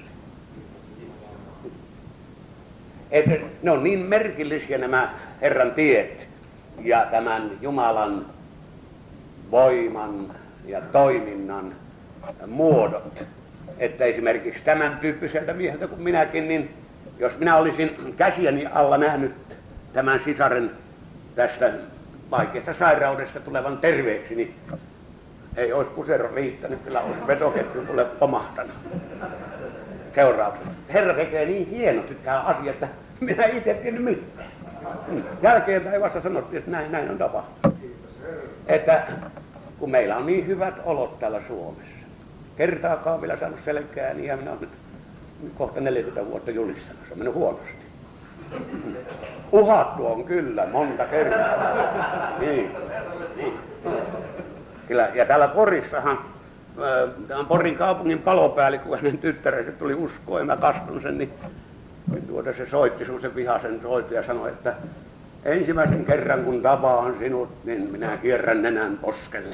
Että ne on niin merkillisiä nämä Herran tiet ja tämän Jumalan voiman ja toiminnan muodot. Että esimerkiksi tämän tyyppiseltä mieheltä kuin minäkin, niin jos minä olisin käsieni alla nähnyt tämän sisaren tästä vaikeasta sairaudesta tulevan terveeksi, niin ei olisi pusero riittänyt, kyllä olisi vetoketju mulle pomahtanut seurauksena. Herra tekee niin hienosti tämä asia, että minä itse tiedä mitään. Jälkeenpäin vasta sanottiin, että näin on tapahtunut. Että kun meillä on niin hyvät olot täällä Suomessa, kertaakaan vielä saanut selkää, niin ja minä olen nyt kohta 40 vuotta julistanut, se on mennyt huonosti. Uhattu on kyllä monta kertaa. Niin. Kyllä, ja täällä Porissahan, tämän Porin kaupungin palopäällikkö, kun hänen tyttärensä tuli uskoon ja mä kastun sen, niin se soitti semmoisen vihaisen soitti ja sanoi, että ensimmäisen kerran kun tapaan sinut, niin minä kierrän nenän poskelle.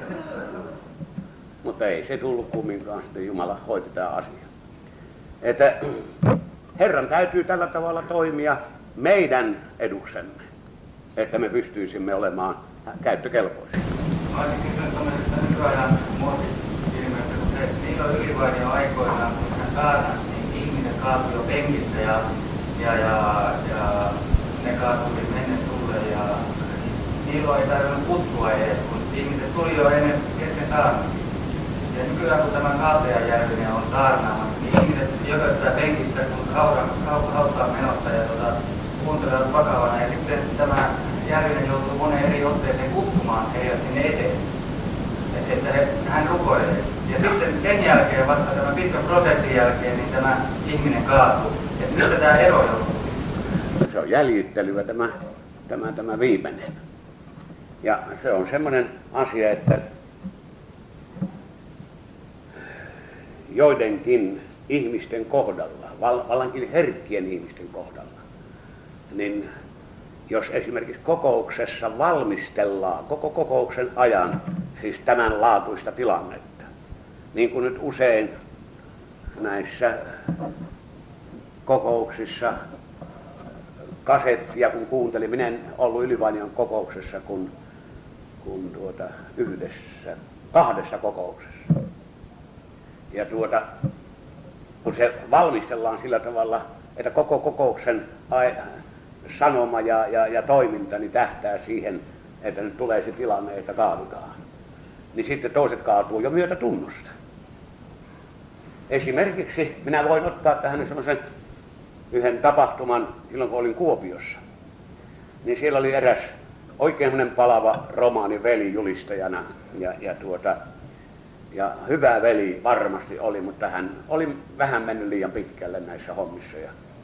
Mutta ei se tullut kumminkaan, sitten Jumala hoiti tämä asia. Että Herran täytyy tällä tavalla toimia meidän eduksemme, että me pystyisimme olemaan käyttökelpoisia. Mä olisin kysynyt tämmöisestä nykyajan muoti-ilmiöstä, kun se silloin ylivainio aikoinaan, kun hän saarnasi, niin ihminen kaatui jo penkissä ja ne kaatui mennä sulle ja niillä ei tarvinnut kutsua edes, kun ihmiset tuli jo ennen kesken saarnasi. Ja nykyään kun tämä Kaapeajärvinen on saarnaamassa, niin ihmiset jököttää penkissä, kun hautaan menossa ja kuuntelevat vakavana. Ja sitten tämä Järvinen joutuu moneen eri otteeseen kutsumaan heidät sinne eteen, että hän rukoilee. Ja sitten sen jälkeen, vasta tämän pitkän prosessin jälkeen, niin tämä ihminen kaatuu. Että mistä tämä ero joutuu? Se on jäljittelyä tämä viimeinen. Ja se on semmoinen asia, että joidenkin ihmisten kohdalla, vallankin herkkien ihmisten kohdalla, niin jos esimerkiksi kokouksessa valmistellaan koko kokouksen ajan siis tämän laatuista tilannetta, niin kuin nyt usein näissä kokouksissa kasettia kun kuuntelin, minä en ollut Ylivainion kokouksessa kun yhdessä, 2 kokouksessa. Ja kun se valmistellaan sillä tavalla, että koko kokouksen sanoma ja toiminta niin tähtää siihen, että nyt tulee se tilanne, että kaadutaan. Niin sitten toiset kaatuu jo myötätunnosta. Esimerkiksi minä voin ottaa tähän semmoisen yhden tapahtuman silloin, kun olin Kuopiossa. Niin siellä oli eräs oikein semmoinen palava romaaniveli julistajana ja hyvä veli varmasti oli, mutta hän oli vähän mennyt liian pitkälle näissä hommissa.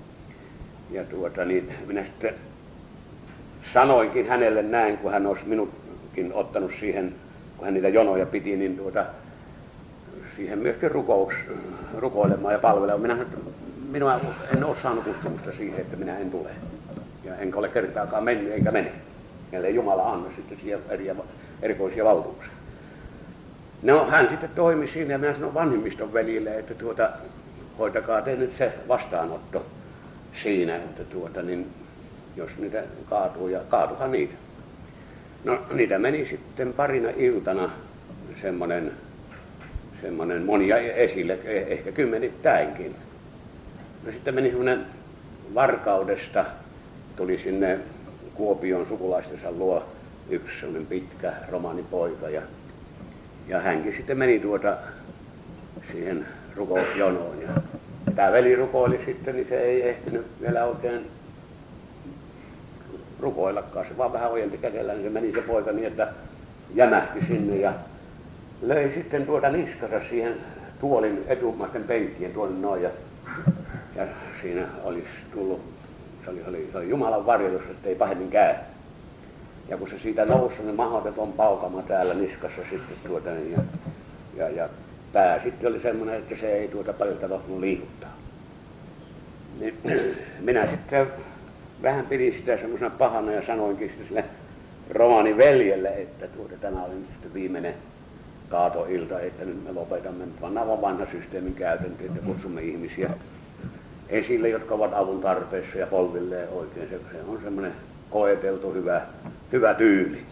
Niin minä sitten sanoinkin hänelle näin, kun hän olisi minutkin ottanut siihen, kun hän niitä jonoja piti, niin siihen myöskin rukoilemaan ja palvelemaan. Minä en ole saanut kutsumusta siihen, että minä en tule. Ja enkä ole kertaakaan mennyt eikä mene. Ellei Jumala anna sitten siihen erikoisia valtuuksia. No hän sitten toimi siinä ja minä sanoin vanhimmiston velille, että hoitakaa te nyt se vastaanotto siinä, että niin jos niitä kaatuu ja kaatuhan niitä. No niitä meni sitten parina iltana semmonen monia esille, ehkä kymmenittäinkin. No sitten meni semmoinen Varkaudesta, tuli sinne Kuopion sukulaistensa luo yksi semmoinen pitkä romaanipoika ja hänkin sitten meni siihen rukousjonoon. Ja tämä veli rukoili sitten, niin se ei ehtinyt vielä oikein rukoillakaan, se vaan vähän ojenti kädellä, niin se meni se poika niin, että jämähti sinne ja löi sitten niskansa siihen tuolin etumaisten penkkien tuonne noin ja siinä olisi tullut, se oli Jumalan varjelus, ettei pahemmin käy. Ja kun se siitä nousi, niin mahdoton paukama täällä niskassa sitten ja pää sitten oli semmoinen, että se ei paljon tahtonut liikuttaa. Niin, minä sitten vähän pidin sitä semmoisena pahana ja sanoinkin sitten sille romaaniveljelle, että tämä oli sitten viimeinen kaatoilta, että nyt me lopetamme, nyt vaan aivan vanha systeemin käytäntö, että kutsumme ihmisiä esille, jotka ovat avun tarpeessa ja polvilleen oikein. Se on semmoinen koeteltu hyvä tyyli.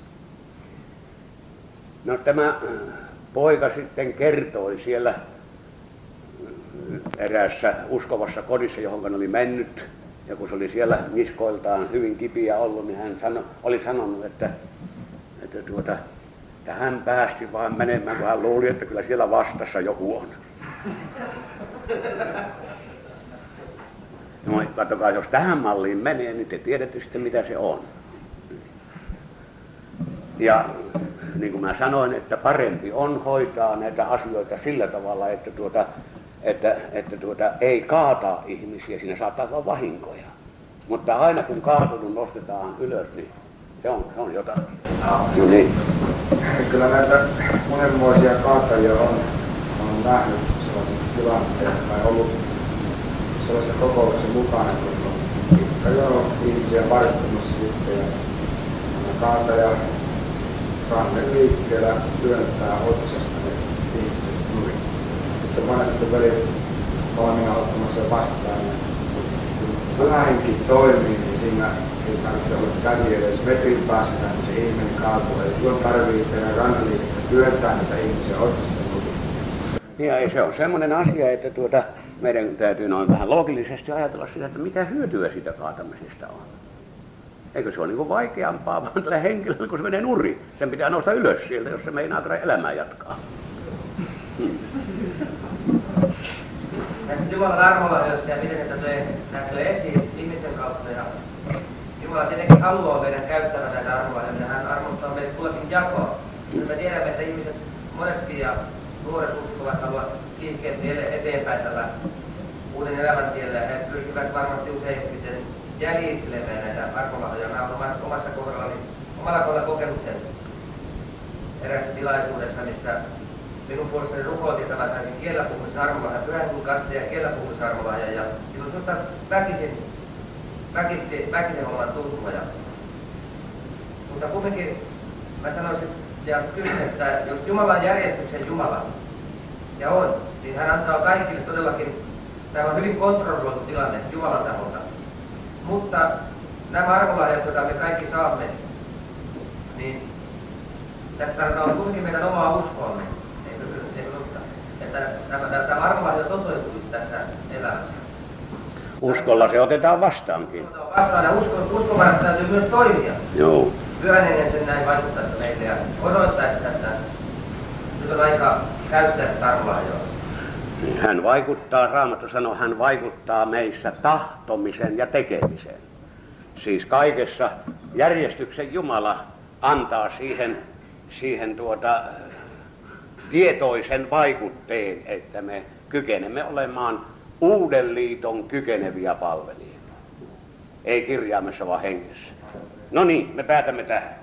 No tämä poika sitten kertoi siellä eräässä uskovassa kodissa, johon oli mennyt, ja kun se oli siellä niskoiltaan hyvin kipiä ollut, niin hän oli sanonut, että hän päästi vaan menemään, kun hän luuli, että kyllä siellä vastassa joku on. No katsokaa, jos tähän malliin menee, niin te tiedätte sitten mitä se on. Ja niin kuin mä sanoin, että parempi on hoitaa näitä asioita sillä tavalla, että ei kaataa ihmisiä, siinä saattaa olla vahinkoja. Mutta aina kun kaatunut nostetaan ylös, niin se on jotain. No niin. Kyllä näitä monenmoisia kaatajia on nähnyt sellaisen tilanteen, tai ollut sellaisen kokouksen mukana, kun on pitkä jono ihmisiä vaihtumassa sitten, ja kaataja kannen liikkeellä työntää otsasta ne ihmiset nurin. Sitten monesti veli valmiina ottamassa vastaan, ja kun vähänkin toimii, niin siinä ei tarvitse olla käsi edes metrin päässä, kun se ihminen kaatuu. Eli silloin tarvitsee tehdä rannaliikettä työntää niitä ihmisiä otsasta nurin. Ja se on semmoinen asia, että meidän täytyy noin vähän loogisesti ajatella sitä, että mitä hyötyä siitä kaatamisesta on. Eikö se ole niin vaikeampaa vaan tällä henkilöllä, kun se menee nurin. Sen pitää nousta ylös sieltä, jos se meinaa elämää jatkaa. Näistä Jumalan armolahjoista ja miten nämä tulee esiin ihmisten kautta. Ja Jumala tietenkin haluaa meidän käyttämään näitä armolahjoja. Hän armottaa meille kuitenkin jakoa. Me tiedämme, että ihmiset monesti ja nuoret uskovat haluavat kiihkeästi eteenpäin tällä uuden elämäntiellä. He pyrkivät varmasti useimmiten jäljittelemään näitä armolahjoja. Mä olen omalla kohdalla kokenut sen eräässä tilaisuudessa, missä minun puolestani rukoiltiin tällaisen kielläpuhumisen armolahjan, pyhän kaste ja kielläpuhumisen armolahjan, ja silloin tuosta väkisin ollaan tuntuva. Mutta kumminkin mä sanoisin ja kysyn, että jos Jumala on järjestyksen Jumala, ja on, niin hän antaa kaikille todellakin, tämä on hyvin kontrolloitu tilanne Jumalan taholta. Mutta nämä armolahjat, joita me kaikki saamme, niin tästä tarvitaan kuitenkin meidän omaa uskoamme. Että tämä armolahja toteutuisi tässä elämässä. Uskolla se otetaan vastaankin. Vastaan ja uskovassa täytyy myös toimia. Joo. Pyhän Hengen sen näin vaikuttaessa meille ja osoittaessa, että nyt on aika käyttää armolahjoa. Hän vaikuttaa, Raamattu sanoo, hän vaikuttaa meissä tahtomisen ja tekemisen. Siis kaikessa järjestyksen Jumala antaa siihen tietoisen vaikutteen, että me kykenemme olemaan uuden liiton kykeneviä palvelijoita. Ei kirjaimessa, vaan hengessä. No niin, me päätämme tähän.